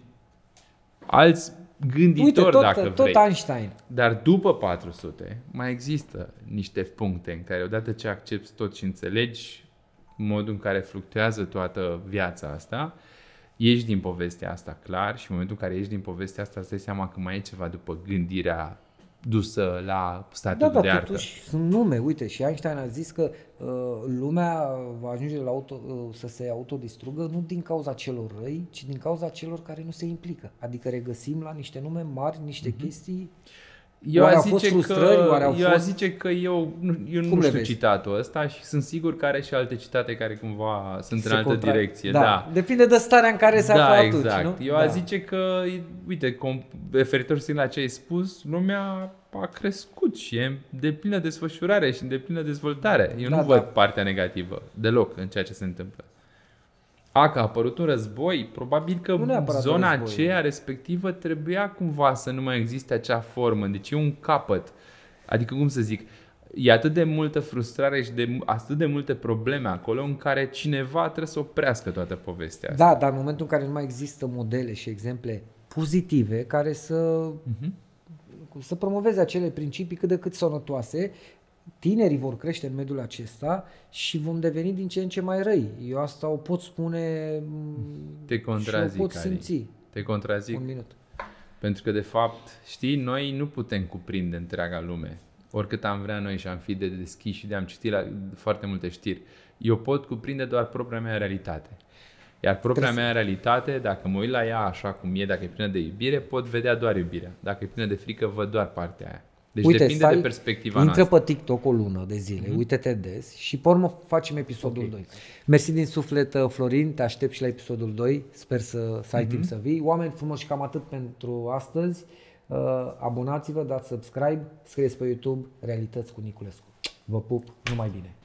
alți gânditori, uite, tot, dacă tot vrei. Einstein. Dar după patru sute mai există niște puncte în care odată ce accepti tot și înțelegi modul în care fluctuează toată viața asta, ieși din povestea asta clar și în momentul în care ieși din povestea asta îți dai seama că mai e ceva după gândirea dusă la statul da, de da, artă. Totuși sunt nume, uite, și Einstein a zis că uh, lumea va ajunge la auto, uh, să se autodistrugă nu din cauza celor răi, ci din cauza celor care nu se implică. Adică regăsim la niște nume mari, niște mm-hmm. chestii. Eu oare a au fost zice frustrări, că, oare au eu fost... a zice că eu, eu nu știu citatul ăsta și sunt sigur că are și alte citate care cumva sunt se în altă contra... direcție. Da. da. Depinde de starea în care se da, află exact. atunci, nu? Eu da. a zice că, uite, referitor și la ce ai spus, lumea a crescut și e de plină desfășurare și de plină dezvoltare. Eu da, nu da. văd partea negativă deloc în ceea ce se întâmplă. A, că a apărut un război, probabil că zona aceea respectivă trebuia cumva să nu mai existe acea formă. Deci e un capăt. Adică, cum să zic, e atât de multă frustrare și de, atât de multe probleme acolo în care cineva trebuie să oprească toată povestea asta. Da, dar în momentul în care nu mai există modele și exemple pozitive care să, uh-huh. să promoveze acele principii cât de cât sănătoase, tinerii vor crește în mediul acesta și vom deveni din ce în ce mai răi. Eu asta o pot spune Te contrazic, și o pot simți. Te contrazic. Un minut. Pentru că, de fapt, știi, noi nu putem cuprinde întreaga lume. Oricât am vrea noi și am fi de deschiși și de am citit la foarte multe știri. Eu pot cuprinde doar propria mea realitate. Iar propria mea realitate, dacă mă uit la ea așa cum e, dacă e plină de iubire, pot vedea doar iubirea. Dacă e plină de frică, văd doar partea aia. Deci uite, depinde stai, de perspectiva intră noastră. Pe TikTok o lună de zile, mm-hmm. uite-te des și pe urmă facem episodul okay. doi. Mersi din suflet, Florin, te aștept și la episodul doi, sper să, să ai mm-hmm. timp să vii. Oameni frumoși, cam atât pentru astăzi. Uh, abonați-vă, dați subscribe, scrieți pe YouTube Realități cu Niculescu. Vă pup, numai bine!